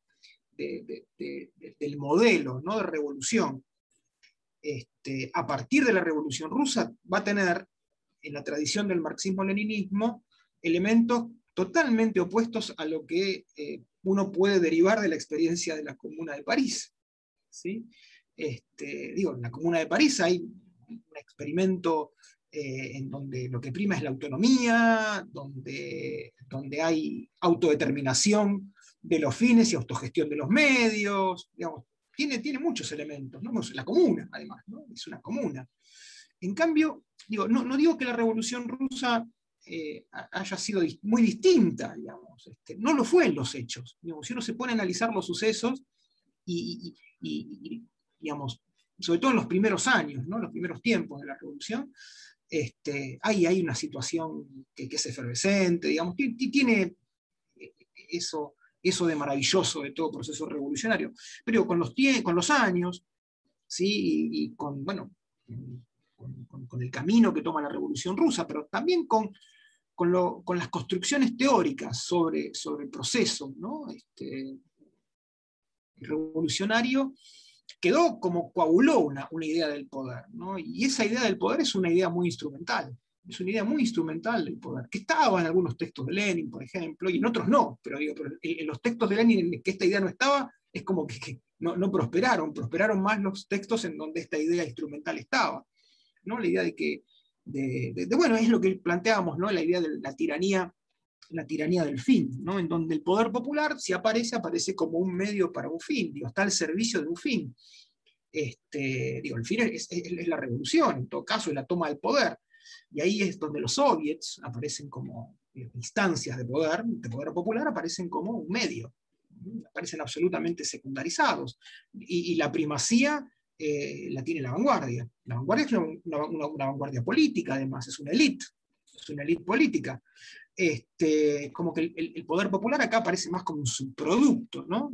modelo, ¿no?, de revolución a partir de la Revolución Rusa va a tener en la tradición del marxismo-leninismo elementos totalmente opuestos a lo que uno puede derivar de la experiencia de la Comuna de París. ¿Sí? En la Comuna de París hay un experimento en donde lo que prima es la autonomía, donde hay autodeterminación de los fines y autogestión de los medios, digamos, tiene muchos elementos, ¿no? La comuna, además, ¿no? Es una comuna. En cambio, no digo que la Revolución Rusa haya sido muy distinta, digamos, no lo fue en los hechos. Digamos, si uno se pone a analizar los sucesos, y digamos, sobre todo en los primeros años, ¿no? Los primeros tiempos de la Revolución, hay una situación que es efervescente, digamos, tiene eso de maravilloso de todo proceso revolucionario. Pero con los años, ¿sí? y con, bueno, con el camino que toma la Revolución Rusa, pero también con las construcciones teóricas sobre el proceso, ¿no? Revolucionario, quedó como coaguló una idea del poder, ¿no? Y esa idea del poder es una idea muy instrumental. Es una idea muy instrumental del poder, que estaba en algunos textos de Lenin, por ejemplo, y en otros no, pero en los textos de Lenin en que esta idea no estaba, es como que no prosperaron más los textos en donde esta idea instrumental estaba, ¿no? La idea de que, bueno, es lo que planteábamos, ¿no? La idea de la tiranía del fin, ¿no? En donde el poder popular, si aparece como un medio para un fin, está al servicio de un fin. El fin es la revolución, en todo caso, es la toma del poder. Y ahí es donde los soviets aparecen como instancias de poder popular, aparecen como un medio, aparecen absolutamente secundarizados. Y la primacía la tiene la vanguardia. La vanguardia es una vanguardia política, además, es una élite política. Como que el poder popular acá aparece más como un subproducto, ¿no?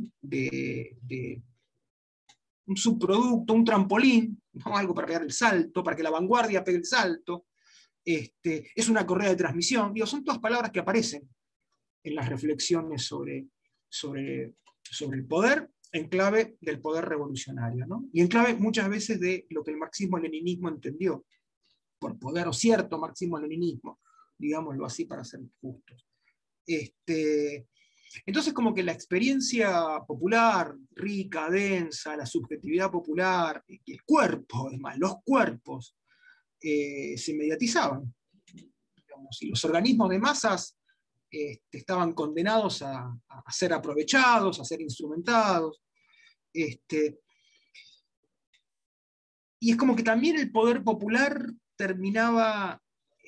Un subproducto, un trampolín, ¿no? Algo para pegar el salto, para que la vanguardia pegue el salto. Es una correa de transmisión. Son todas palabras que aparecen en las reflexiones sobre el poder en clave del poder revolucionario, ¿no? Y en clave muchas veces de lo que el marxismo-leninismo entendió por poder, o cierto marxismo-leninismo, digámoslo así para ser justos. Entonces, como que la experiencia popular, rica, densa, la subjetividad popular, el cuerpo, además, los cuerpos, se mediatizaban. Digamos, y los organismos de masas estaban condenados a ser aprovechados, a ser instrumentados. Y es como que también el poder popular terminaba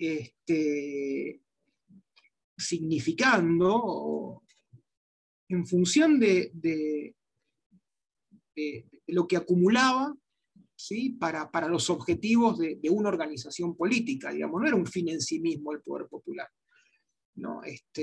significando, en función de lo que acumulaba, ¿sí? para los objetivos de una organización política, digamos, no era un fin en sí mismo el poder popular, ¿no?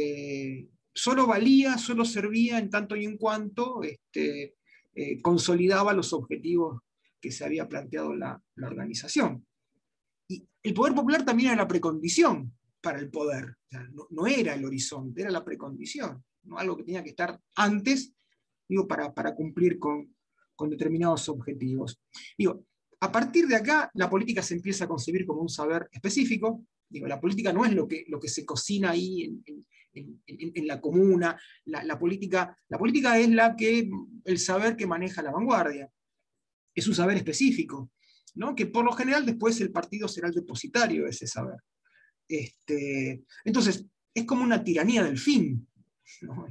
Solo servía en tanto y en cuanto consolidaba los objetivos que se había planteado la organización. Y el poder popular también era la precondición para el poder, o sea, no era el horizonte, era la precondición, ¿no? Algo que tenía que estar antes, para cumplir con determinados objetivos. A partir de acá, la política se empieza a concebir como un saber específico. La política no es lo que se cocina ahí en la comuna. La política es el saber que maneja la vanguardia. Es un saber específico, ¿no? Que por lo general después el partido será el depositario de ese saber. Entonces, es como una tiranía del fin, ¿no?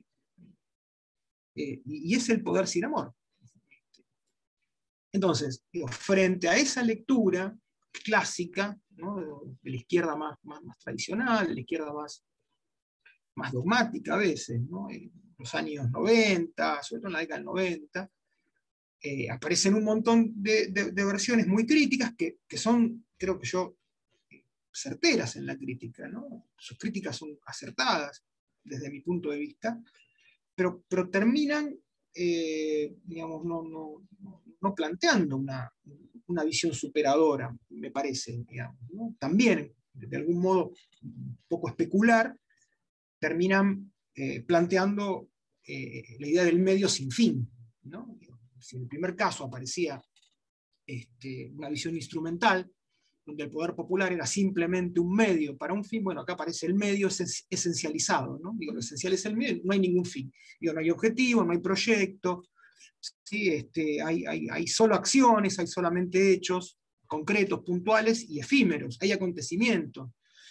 Y es el poder sin amor. Entonces, frente a esa lectura clásica, ¿no? De la izquierda más tradicional, de la izquierda más dogmática a veces, ¿no? En los años 90, sobre todo en la década del 90, aparecen un montón de versiones muy críticas que son, creo que yo, certeras en la crítica, ¿no? Sus críticas son acertadas desde mi punto de vista, pero terminan, digamos, no planteando una visión superadora, me parece, digamos, ¿no? También, de algún modo, un poco especular, terminan planteando la idea del medio sin fin, ¿no? Si en el primer caso aparecía una visión instrumental donde el poder popular era simplemente un medio para un fin, bueno, acá aparece el medio esencializado, ¿no? Digo, lo esencial es el medio, no hay ningún fin. Digo, no hay objetivo, no hay proyecto, ¿sí? Hay solo acciones, hay solamente hechos concretos, puntuales y efímeros, hay acontecimientos.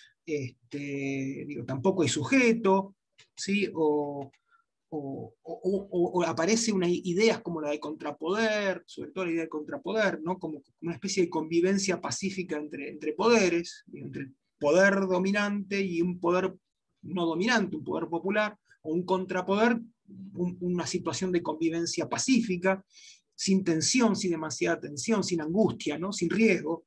Digo, tampoco hay sujeto, ¿sí? O aparece ideas como la de contrapoder, sobre todo la idea de contrapoder, ¿no? Como una especie de convivencia pacífica entre poderes, entre el poder dominante y un poder no dominante, un poder popular, o un contrapoder, una situación de convivencia pacífica, sin tensión, sin demasiada tensión, sin angustia, ¿no? Sin riesgo.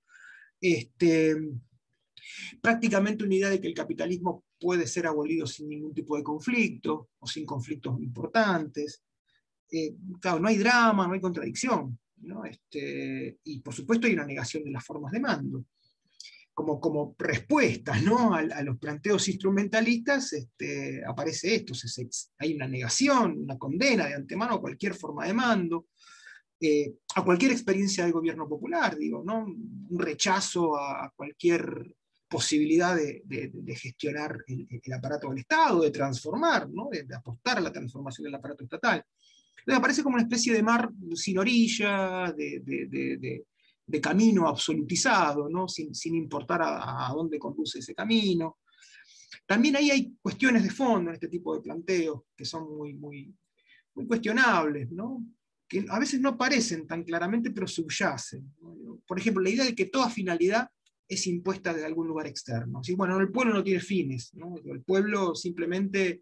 Prácticamente una idea de que el capitalismo puede ser abolido sin ningún tipo de conflicto, o sin conflictos importantes. Claro, no hay drama, no hay contradicción, ¿no? Y por supuesto hay una negación de las formas de mando. Como respuesta, ¿no? a los planteos instrumentalistas, aparece esto, hay una negación, una condena de antemano a cualquier forma de mando, a cualquier experiencia de gobierno popular, digo, ¿no? Un rechazo a cualquier posibilidad de gestionar el aparato del Estado, de transformar, ¿no? de apostar a la transformación del aparato estatal. Entonces aparece como una especie de mar sin orilla, de camino absolutizado, ¿no? sin importar a dónde conduce ese camino. También ahí hay cuestiones de fondo en este tipo de planteos que son muy cuestionables, ¿no? Que a veces no aparecen tan claramente, pero subyacen, ¿no? Por ejemplo, la idea de que toda finalidad es impuesta de algún lugar externo. ¿Sí? Bueno, el pueblo no tiene fines, ¿no? El pueblo simplemente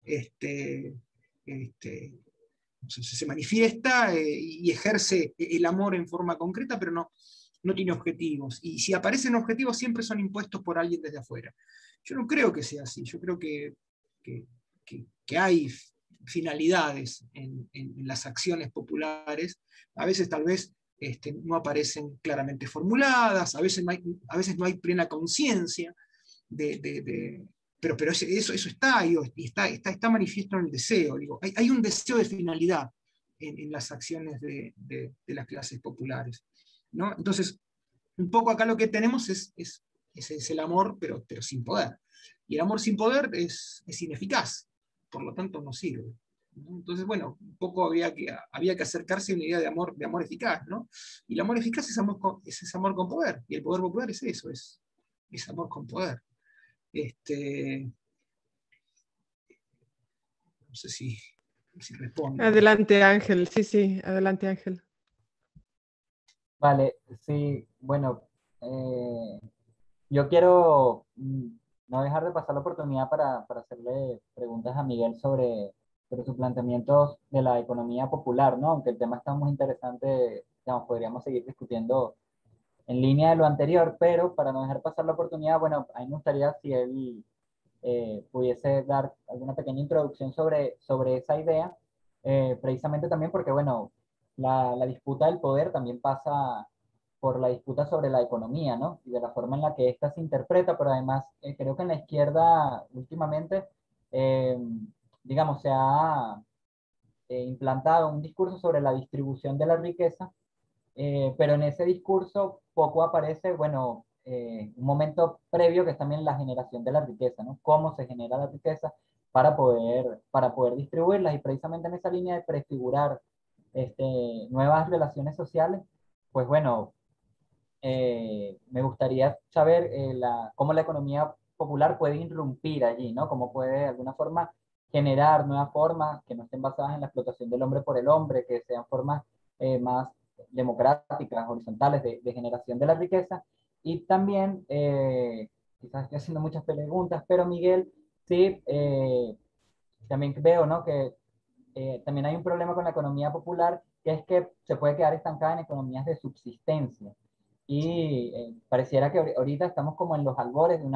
se manifiesta y ejerce el amor en forma concreta, pero no tiene objetivos. Y si aparecen objetivos, siempre son impuestos por alguien desde afuera. Yo no creo que sea así. Yo creo que hay finalidades en las acciones populares. A veces tal vez no aparecen claramente formuladas, a veces no hay plena conciencia pero eso está, y está manifiesto en el deseo. Digo, hay un deseo de finalidad en las acciones de las clases populares, ¿no? Entonces, un poco acá lo que tenemos es el amor, pero sin poder. Y el amor sin poder es ineficaz, por lo tanto no sirve, ¿no? Entonces, bueno, un poco había que acercarse a una idea de amor eficaz, ¿no? Y el amor eficaz es amor con poder, y el poder popular es eso, es amor con poder. No sé si responde. Adelante, Ángel. Sí, adelante, Ángel. Vale, sí, bueno, yo quiero no dejar de pasar la oportunidad para hacerle preguntas a Miguel sobre sus planteamientos de la economía popular, ¿no? Aunque el tema está muy interesante, digamos, podríamos seguir discutiendo en línea de lo anterior, pero para no dejar pasar la oportunidad, bueno, a mí me gustaría si él pudiese dar alguna pequeña introducción sobre esa idea, precisamente también porque, bueno, la disputa del poder también pasa por la disputa sobre la economía, ¿no? Y de la forma en la que ésta se interpreta, pero además creo que en la izquierda últimamente, eh, digamos, se ha implantado un discurso sobre la distribución de la riqueza, pero en ese discurso poco aparece, bueno, un momento previo que es también la generación de la riqueza, ¿no? Cómo se genera la riqueza para poder distribuirlas, y precisamente en esa línea de prefigurar nuevas relaciones sociales, pues bueno, me gustaría saber cómo la economía popular puede irrumpir allí, ¿no? Cómo puede de alguna forma generar nuevas formas que no estén basadas en la explotación del hombre por el hombre, que sean formas más democráticas, horizontales de generación de la riqueza. Y también, quizás estoy haciendo muchas preguntas, pero Miguel, sí, también veo, ¿no? Que también hay un problema con la economía popular, que es que se puede quedar estancada en economías de subsistencia. Y pareciera que ahorita estamos como en los albores de una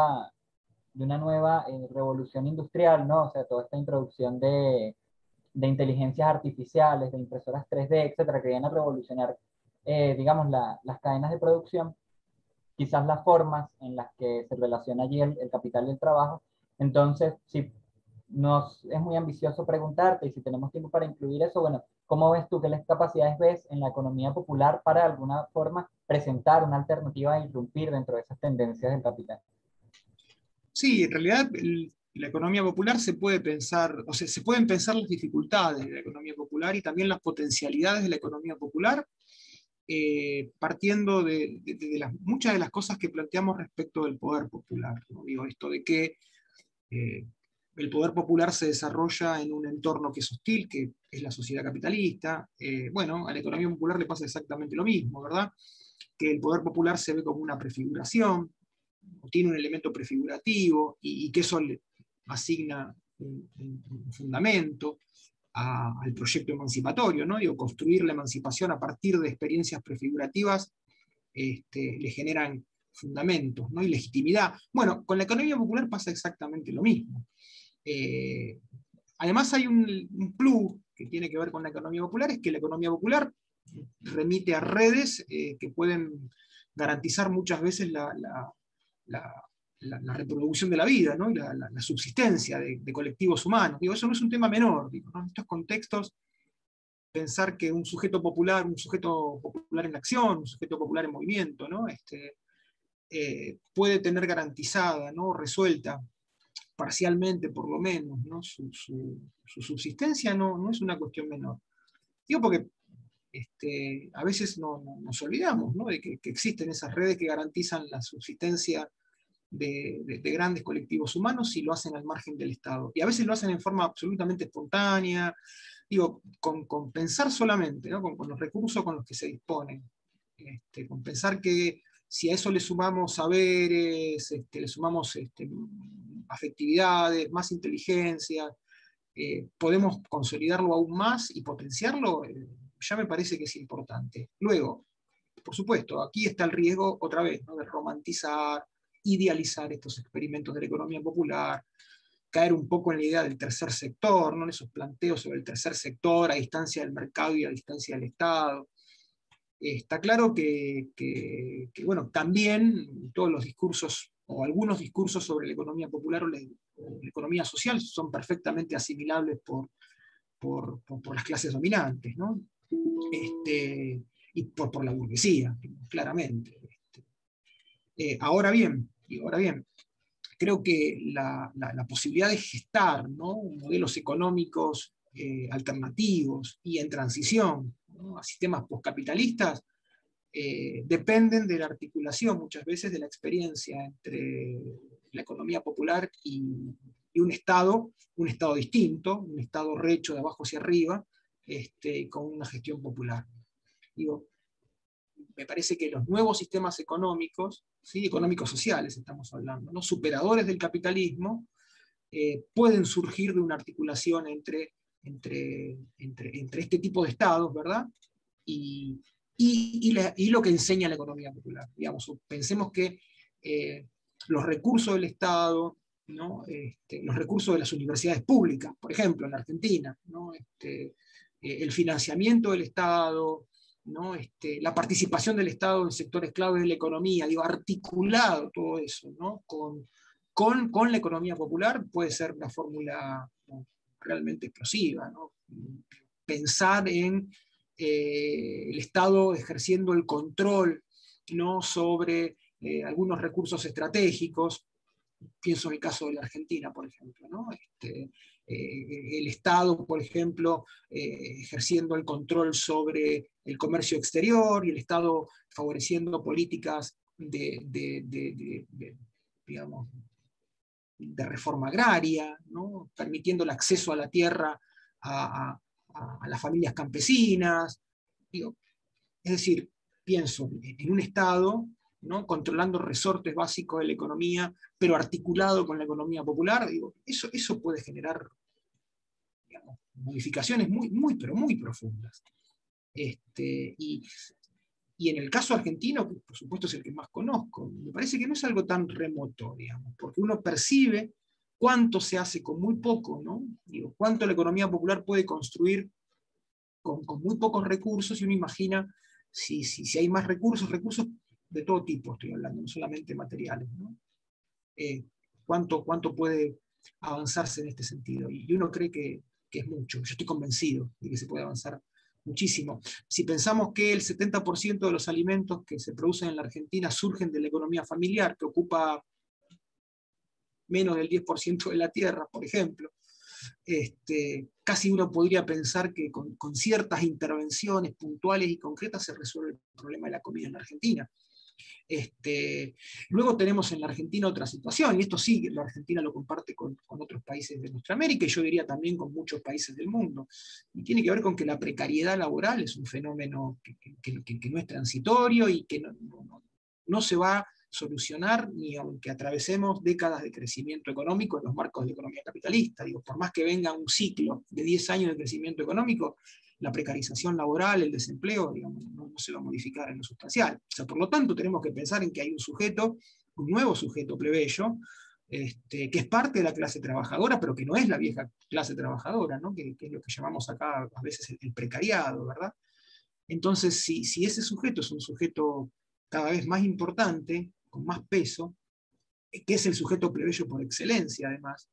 nueva revolución industrial, ¿no? O sea, toda esta introducción de inteligencias artificiales, de impresoras 3D, etcétera, que vienen a revolucionar, digamos, las cadenas de producción, quizás las formas en las que se relaciona allí el capital y el trabajo. Entonces, sí, es muy ambicioso preguntarte, y si tenemos tiempo para incluir eso, bueno, ¿cómo ves tú, qué las capacidades ves en la economía popular para de alguna forma presentar una alternativa a irrumpir dentro de esas tendencias del capital? Sí, en realidad la economía popular se puede pensar, o sea, se pueden pensar las dificultades de la economía popular y también las potencialidades de la economía popular, partiendo de muchas de las cosas que planteamos respecto del poder popular, ¿no? Digo, esto de que el poder popular se desarrolla en un entorno que es hostil, que es la sociedad capitalista. Bueno, a la economía popular le pasa exactamente lo mismo, ¿verdad? Que el poder popular se ve como una prefiguración, o tiene un elemento prefigurativo, y que eso le asigna un fundamento al proyecto emancipatorio, ¿no? Digo, construir la emancipación a partir de experiencias prefigurativas le generan fundamentos, ¿no? Y legitimidad. Bueno, con la economía popular pasa exactamente lo mismo. Además hay un plus que tiene que ver con la economía popular, es que la economía popular remite a redes que pueden garantizar muchas veces la reproducción de la vida, ¿no? Y la subsistencia de colectivos humanos. Digo, eso no es un tema menor. Digo, ¿no? En estos contextos, pensar que un sujeto popular en acción, un sujeto popular en movimiento, ¿no? Puede tener garantizada, ¿no? Resuelta parcialmente por lo menos, ¿no? su subsistencia no es una cuestión menor. Digo porque a veces nos olvidamos, ¿no? De que existen esas redes que garantizan la subsistencia de grandes colectivos humanos y lo hacen al margen del Estado. Y a veces lo hacen en forma absolutamente espontánea, digo, con pensar solamente, ¿no? con los recursos con los que se disponen. Con pensar que si a eso le sumamos saberes, le sumamos afectividades, más inteligencia, podemos consolidarlo aún más y potenciarlo, ya me parece que es importante. Luego, por supuesto, aquí está el riesgo, otra vez, ¿no? De romantizar, idealizar estos experimentos de la economía popular, caer un poco en la idea del tercer sector, ¿no? En esos planteos sobre el tercer sector a distancia del mercado y a distancia del Estado. Está claro que, bueno, también todos los discursos, o algunos discursos sobre la economía popular o la economía social son perfectamente asimilables por las clases dominantes, ¿no? Y por la burguesía, claramente. Ahora bien, creo que la posibilidad de gestar, ¿no? Modelos económicos alternativos y en transición, ¿no? A sistemas postcapitalistas dependen de la articulación muchas veces de la experiencia entre la economía popular y un Estado distinto, un Estado recho de abajo hacia arriba, con una gestión popular. Digo, me parece que los nuevos sistemas económicos, ¿sí? Económicos sociales estamos hablando, ¿no? Superadores del capitalismo, pueden surgir de una articulación entre este tipo de estados, ¿verdad? Y lo que enseña la economía popular. Digamos, pensemos que los recursos del Estado, ¿no? Los recursos de las universidades públicas, por ejemplo, en la Argentina, ¿no? El financiamiento del Estado, ¿no? La participación del Estado en sectores claves de la economía, digo, articulado todo eso, ¿no? Con la economía popular puede ser una fórmula, ¿no? Realmente explosiva, ¿no? Pensar en el Estado ejerciendo el control, ¿no? Sobre algunos recursos estratégicos. Pienso en el caso de la Argentina, por ejemplo, ¿no? El Estado, por ejemplo, ejerciendo el control sobre el comercio exterior y el Estado favoreciendo políticas digamos, de reforma agraria, ¿no? Permitiendo el acceso a la tierra a las familias campesinas. Digo, es decir, pienso en un Estado, ¿no? Controlando resortes básicos de la economía, pero articulado con la economía popular. Digo, eso puede generar, digamos, modificaciones muy, pero muy profundas. Y en el caso argentino, que por supuesto es el que más conozco, me parece que no es algo tan remoto, digamos, porque uno percibe cuánto se hace con muy poco, ¿no? Digo, cuánto la economía popular puede construir con muy pocos recursos, y uno imagina si hay más recursos de todo tipo estoy hablando, no solamente materiales, ¿no? ¿Cuánto puede avanzarse en este sentido. Y uno cree que es mucho. Yo estoy convencido de que se puede avanzar muchísimo. Si pensamos que el 70% de los alimentos que se producen en la Argentina surgen de la economía familiar, que ocupa menos del 10% de la tierra, por ejemplo, casi uno podría pensar que con ciertas intervenciones puntuales y concretas se resuelve el problema de la comida en la Argentina. Luego tenemos en la Argentina otra situación, y esto sí, la Argentina lo comparte con otros países de nuestra América, y yo diría también con muchos países del mundo, y tiene que ver con que la precariedad laboral es un fenómeno que no es transitorio y que no se va a solucionar ni aunque atravesemos décadas de crecimiento económico en los marcos de la economía capitalista. Digo, por más que venga un ciclo de 10 años de crecimiento económico, la precarización laboral, el desempleo, digamos, no se va a modificar en lo sustancial. O sea, por lo tanto, tenemos que pensar en que hay un nuevo sujeto plebeyo, que es parte de la clase trabajadora, pero que no es la vieja clase trabajadora, ¿no? que es lo que llamamos acá a veces el precariado, ¿verdad? Entonces, si ese sujeto es un sujeto cada vez más importante, con más peso, que es el sujeto plebeyo por excelencia, además,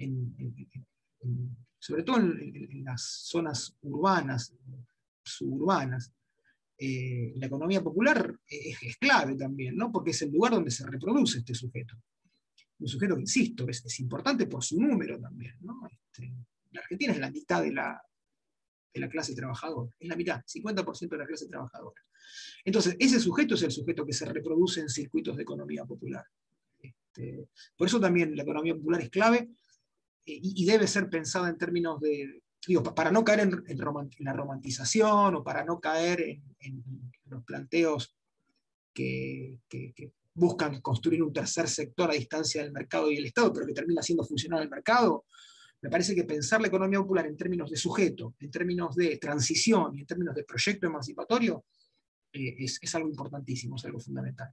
sobre todo en las zonas urbanas, suburbanas, la economía popular es clave también, ¿no? Porque es el lugar donde se reproduce este sujeto. Un sujeto que, insisto, es importante por su número también, ¿no? La Argentina es la mitad de la clase trabajadora, es la mitad, 50% de la clase trabajadora. Entonces, ese sujeto es el sujeto que se reproduce en circuitos de economía popular. Por eso también la economía popular es clave, y debe ser pensada en términos de, digo, para no caer en la romantización, o para no caer en los planteos que buscan construir un tercer sector a distancia del mercado y del Estado, pero que termina haciendo funcionar el mercado. Me parece que pensar la economía popular en términos de sujeto, en términos de transición y en términos de proyecto emancipatorio es algo importantísimo, es algo fundamental.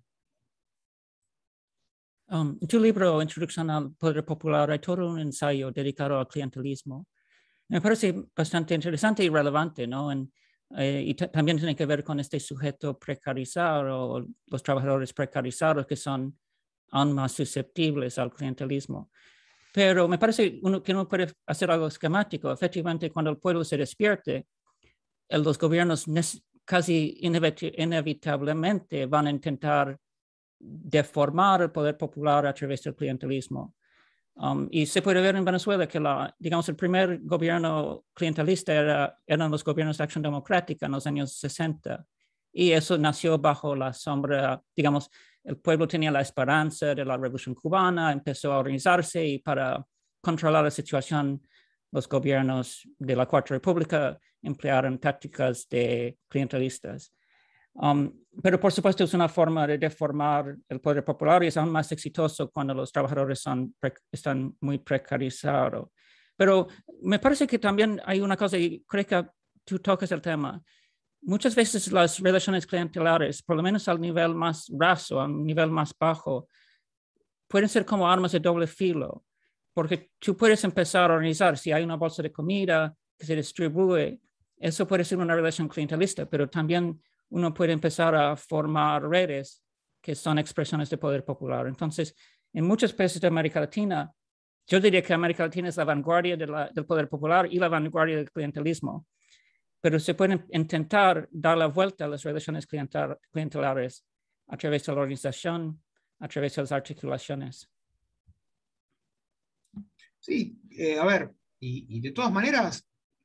En tu libro, Introducción al Poder Popular, hay todo un ensayo dedicado al clientelismo. Me parece bastante interesante y relevante, ¿no? Y también tiene que ver con este sujeto precarizado, los trabajadores precarizados que son aún más susceptibles al clientelismo. Pero me parece que uno puede hacer algo esquemático. Efectivamente, cuando el pueblo se despierte, los gobiernos casi inevitablemente van a intentar deformar el poder popular a través del clientelismo. Y se puede ver en Venezuela que digamos, el primer gobierno clientelista eran los gobiernos de Acción Democrática en los años 60. Y eso nació bajo la sombra, digamos, el pueblo tenía la esperanza de la Revolución Cubana, empezó a organizarse, y para controlar la situación, los gobiernos de la Cuarta República emplearon tácticas de clientelistas. Pero por supuesto es una forma de deformar el poder popular, y es aún más exitoso cuando los trabajadores están muy precarizados. Pero me parece que también hay una cosa, y creo que tú tocas el tema. Muchas veces las relaciones clientelares, por lo menos al nivel más raso, al nivel más bajo, pueden ser como armas de doble filo, porque tú puedes empezar a organizar, si hay una bolsa de comida que se distribuye, eso puede ser una relación clientelista, pero también uno puede empezar a formar redes que son expresiones de poder popular. Entonces, en muchos países de América Latina, yo diría que América Latina es la vanguardia del poder popular y la vanguardia del clientelismo, pero se pueden intentar dar la vuelta a las relaciones clientelares a través de la organización, a través de las articulaciones. Sí, a ver, y de todas maneras,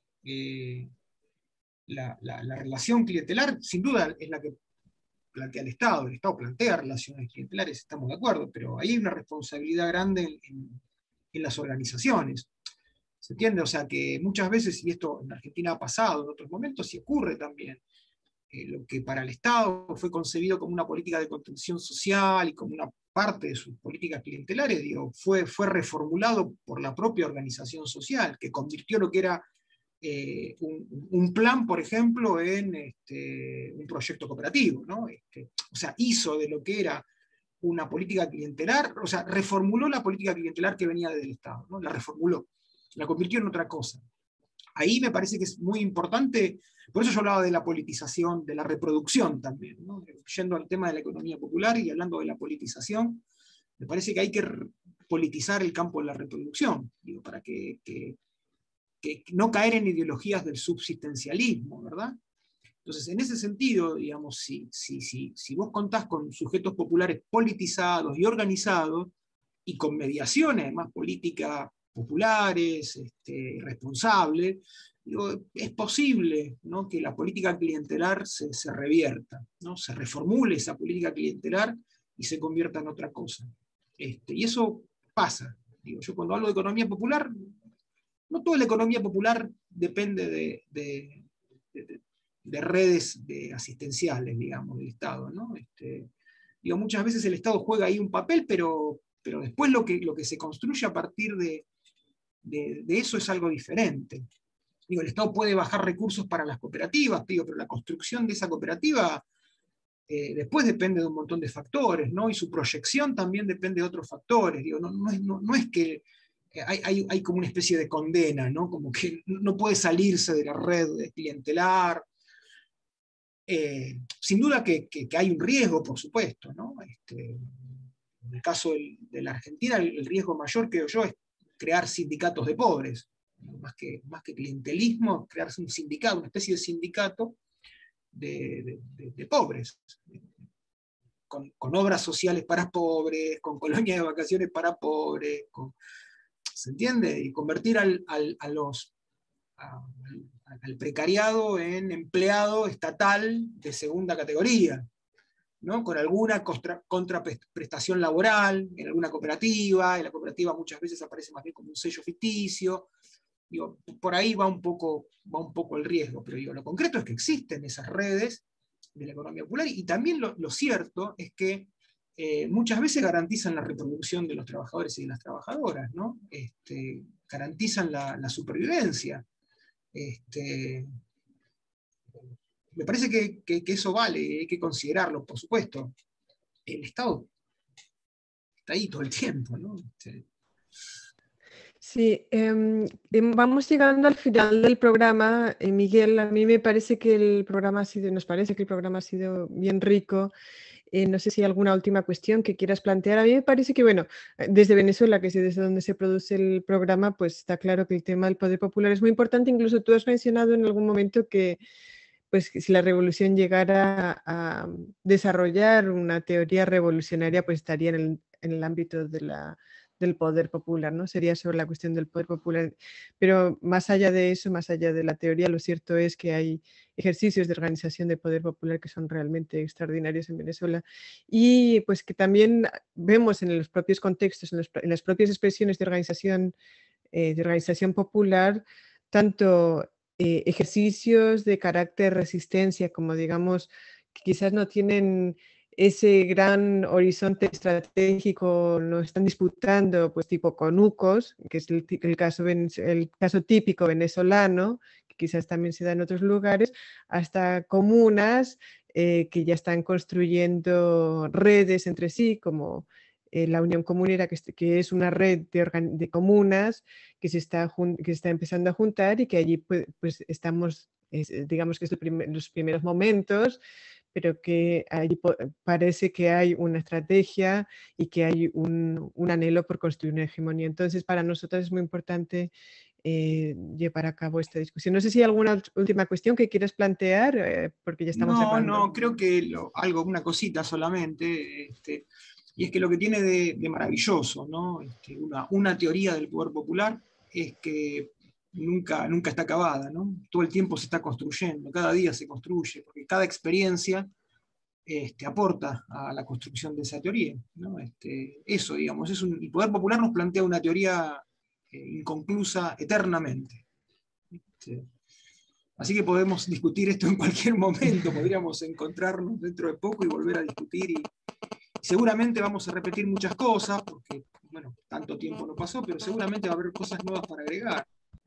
la relación clientelar, sin duda, es la que plantea el Estado. El Estado plantea relaciones clientelares, estamos de acuerdo, pero ahí hay una responsabilidad grande en las organizaciones. ¿Se entiende? O sea que muchas veces, y esto en Argentina ha pasado en otros momentos, y ocurre también, lo que para el Estado fue concebido como una política de contención social y como una parte de sus políticas clientelares, digo, fue reformulado por la propia organización social, que convirtió lo que era un plan, por ejemplo, en un proyecto cooperativo, ¿no? O sea, hizo de lo que era una política clientelar, o sea, reformuló la política clientelar que venía desde el Estado, ¿no? La reformuló, la convirtió en otra cosa. Ahí me parece que es muy importante, por eso yo hablaba de la politización, de la reproducción también, ¿no? Yendo al tema de la economía popular y hablando de la politización, me parece que hay que politizar el campo de la reproducción, digo, para que no caer en ideologías del subsistencialismo, ¿verdad? Entonces, en ese sentido, digamos, si vos contás con sujetos populares politizados y organizados, y con mediaciones más políticas populares, responsables, digo, es posible, ¿no?, que la política clientelar se revierta, ¿no?, se reformule esa política clientelar y se convierta en otra cosa. Y eso pasa. Digo, yo cuando hablo de economía popular, no toda la economía popular depende de redes asistenciales, digamos, del Estado, ¿no? Digo, muchas veces el Estado juega ahí un papel, pero después lo que se construye a partir de eso es algo diferente. Digo, el Estado puede bajar recursos para las cooperativas, digo, pero la construcción de esa cooperativa después depende de un montón de factores, ¿no? Y su proyección también depende de otros factores. Digo, no es que hay como una especie de condena, ¿no? Como que no puede salirse de la red clientelar. Sin duda que hay un riesgo, por supuesto, ¿no? En el caso de la Argentina, el riesgo mayor, creo yo, es crear sindicatos de pobres. Más que clientelismo, crearse un sindicato, una especie de sindicato de pobres, con obras sociales para pobres, con colonias de vacaciones para pobres, ¿se entiende? Y convertir al precariado en empleado estatal de segunda categoría, ¿no? Con alguna contraprestación laboral en alguna cooperativa, y la cooperativa muchas veces aparece más bien como un sello ficticio. Digo, por ahí va un poco el riesgo, pero digo, lo concreto es que existen esas redes de la economía popular, y también lo cierto es que muchas veces garantizan la reproducción de los trabajadores y de las trabajadoras, ¿no? Garantizan la supervivencia. Me parece que eso vale, hay que considerarlo, por supuesto. El Estado está ahí todo el tiempo, ¿no? Sí, vamos llegando al final del programa. Miguel, a mí me parece que nos parece que el programa ha sido bien rico. No sé si hay alguna última cuestión que quieras plantear. A mí me parece que, bueno, desde Venezuela, que es desde donde se produce el programa, pues está claro que el tema del poder popular es muy importante. Incluso tú has mencionado en algún momento que, pues, si la revolución llegara a desarrollar una teoría revolucionaria, pues estaría en el ámbito del poder popular, ¿no? Sería sobre la cuestión del poder popular. Pero más allá de eso, más allá de la teoría, lo cierto es que hay ejercicios de organización de poder popular que son realmente extraordinarios en Venezuela, y pues que también vemos en los propios contextos, en las propias expresiones de organización popular, tanto ejercicios de carácter resistencia, como digamos, que quizás no tienen ese gran horizonte estratégico, no están disputando, pues tipo conucos, que es el caso típico venezolano, que quizás también se da en otros lugares, hasta comunas que ya están construyendo redes entre sí, como la Unión Comunera, que es una red de comunas que se está empezando a juntar, y que allí pues estamos, digamos que es los primeros momentos, pero que allí parece que hay una estrategia y que hay un anhelo por construir una hegemonía. Entonces, para nosotros es muy importante llevar a cabo esta discusión. No sé si hay alguna última cuestión que quieras plantear, porque ya estamos cerrando. No, creo que una cosita solamente, y es que lo que tiene de maravilloso, ¿no? Una teoría del poder popular es que nunca está acabada, ¿no? Todo el tiempo se está construyendo, cada día se construye, porque cada experiencia aporta a la construcción de esa teoría, ¿no? Eso, digamos, el poder popular nos plantea una teoría inconclusa eternamente. Así que podemos discutir esto en cualquier momento, podríamos encontrarnos dentro de poco y volver a discutir, y seguramente vamos a repetir muchas cosas, porque, bueno, tanto tiempo no pasó, pero seguramente va a haber cosas nuevas para agregar.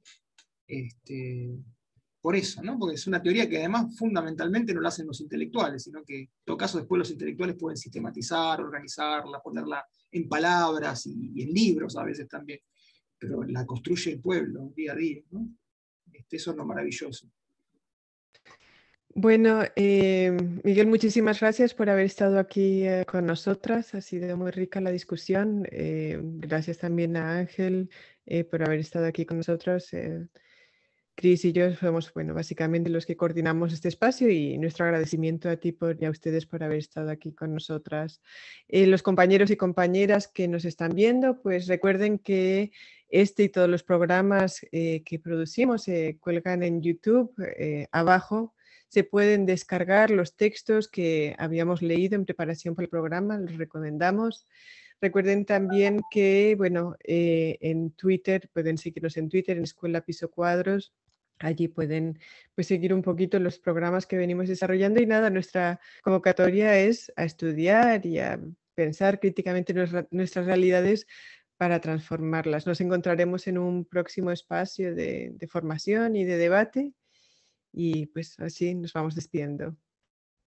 Por eso, ¿no? Porque es una teoría que además fundamentalmente no la hacen los intelectuales, sino que en todo caso después los intelectuales pueden sistematizar, organizarla, ponerla en palabras y en libros a veces también, pero la construye el pueblo día a día, ¿no? Eso es lo maravilloso. Bueno, Miguel, muchísimas gracias por haber estado aquí con nosotras. Ha sido muy rica la discusión. Gracias también a Ángel por haber estado aquí con nosotros. Cris y yo somos, bueno, básicamente los que coordinamos este espacio y nuestro agradecimiento a ti y a ustedes por haber estado aquí con nosotras. Los compañeros y compañeras que nos están viendo, pues recuerden que este y todos los programas que producimos se cuelgan en YouTube. Abajo se pueden descargar los textos que habíamos leído en preparación para el programa, los recomendamos. Recuerden también que, bueno, en Twitter, pueden seguirnos en Twitter, en Escuela Piso Cuadros. Allí pueden pues, seguir un poquito los programas que venimos desarrollando y nada, nuestra convocatoria es a estudiar y a pensar críticamente nuestras realidades para transformarlas. Nos encontraremos en un próximo espacio de formación y de debate y pues así nos vamos despidiendo.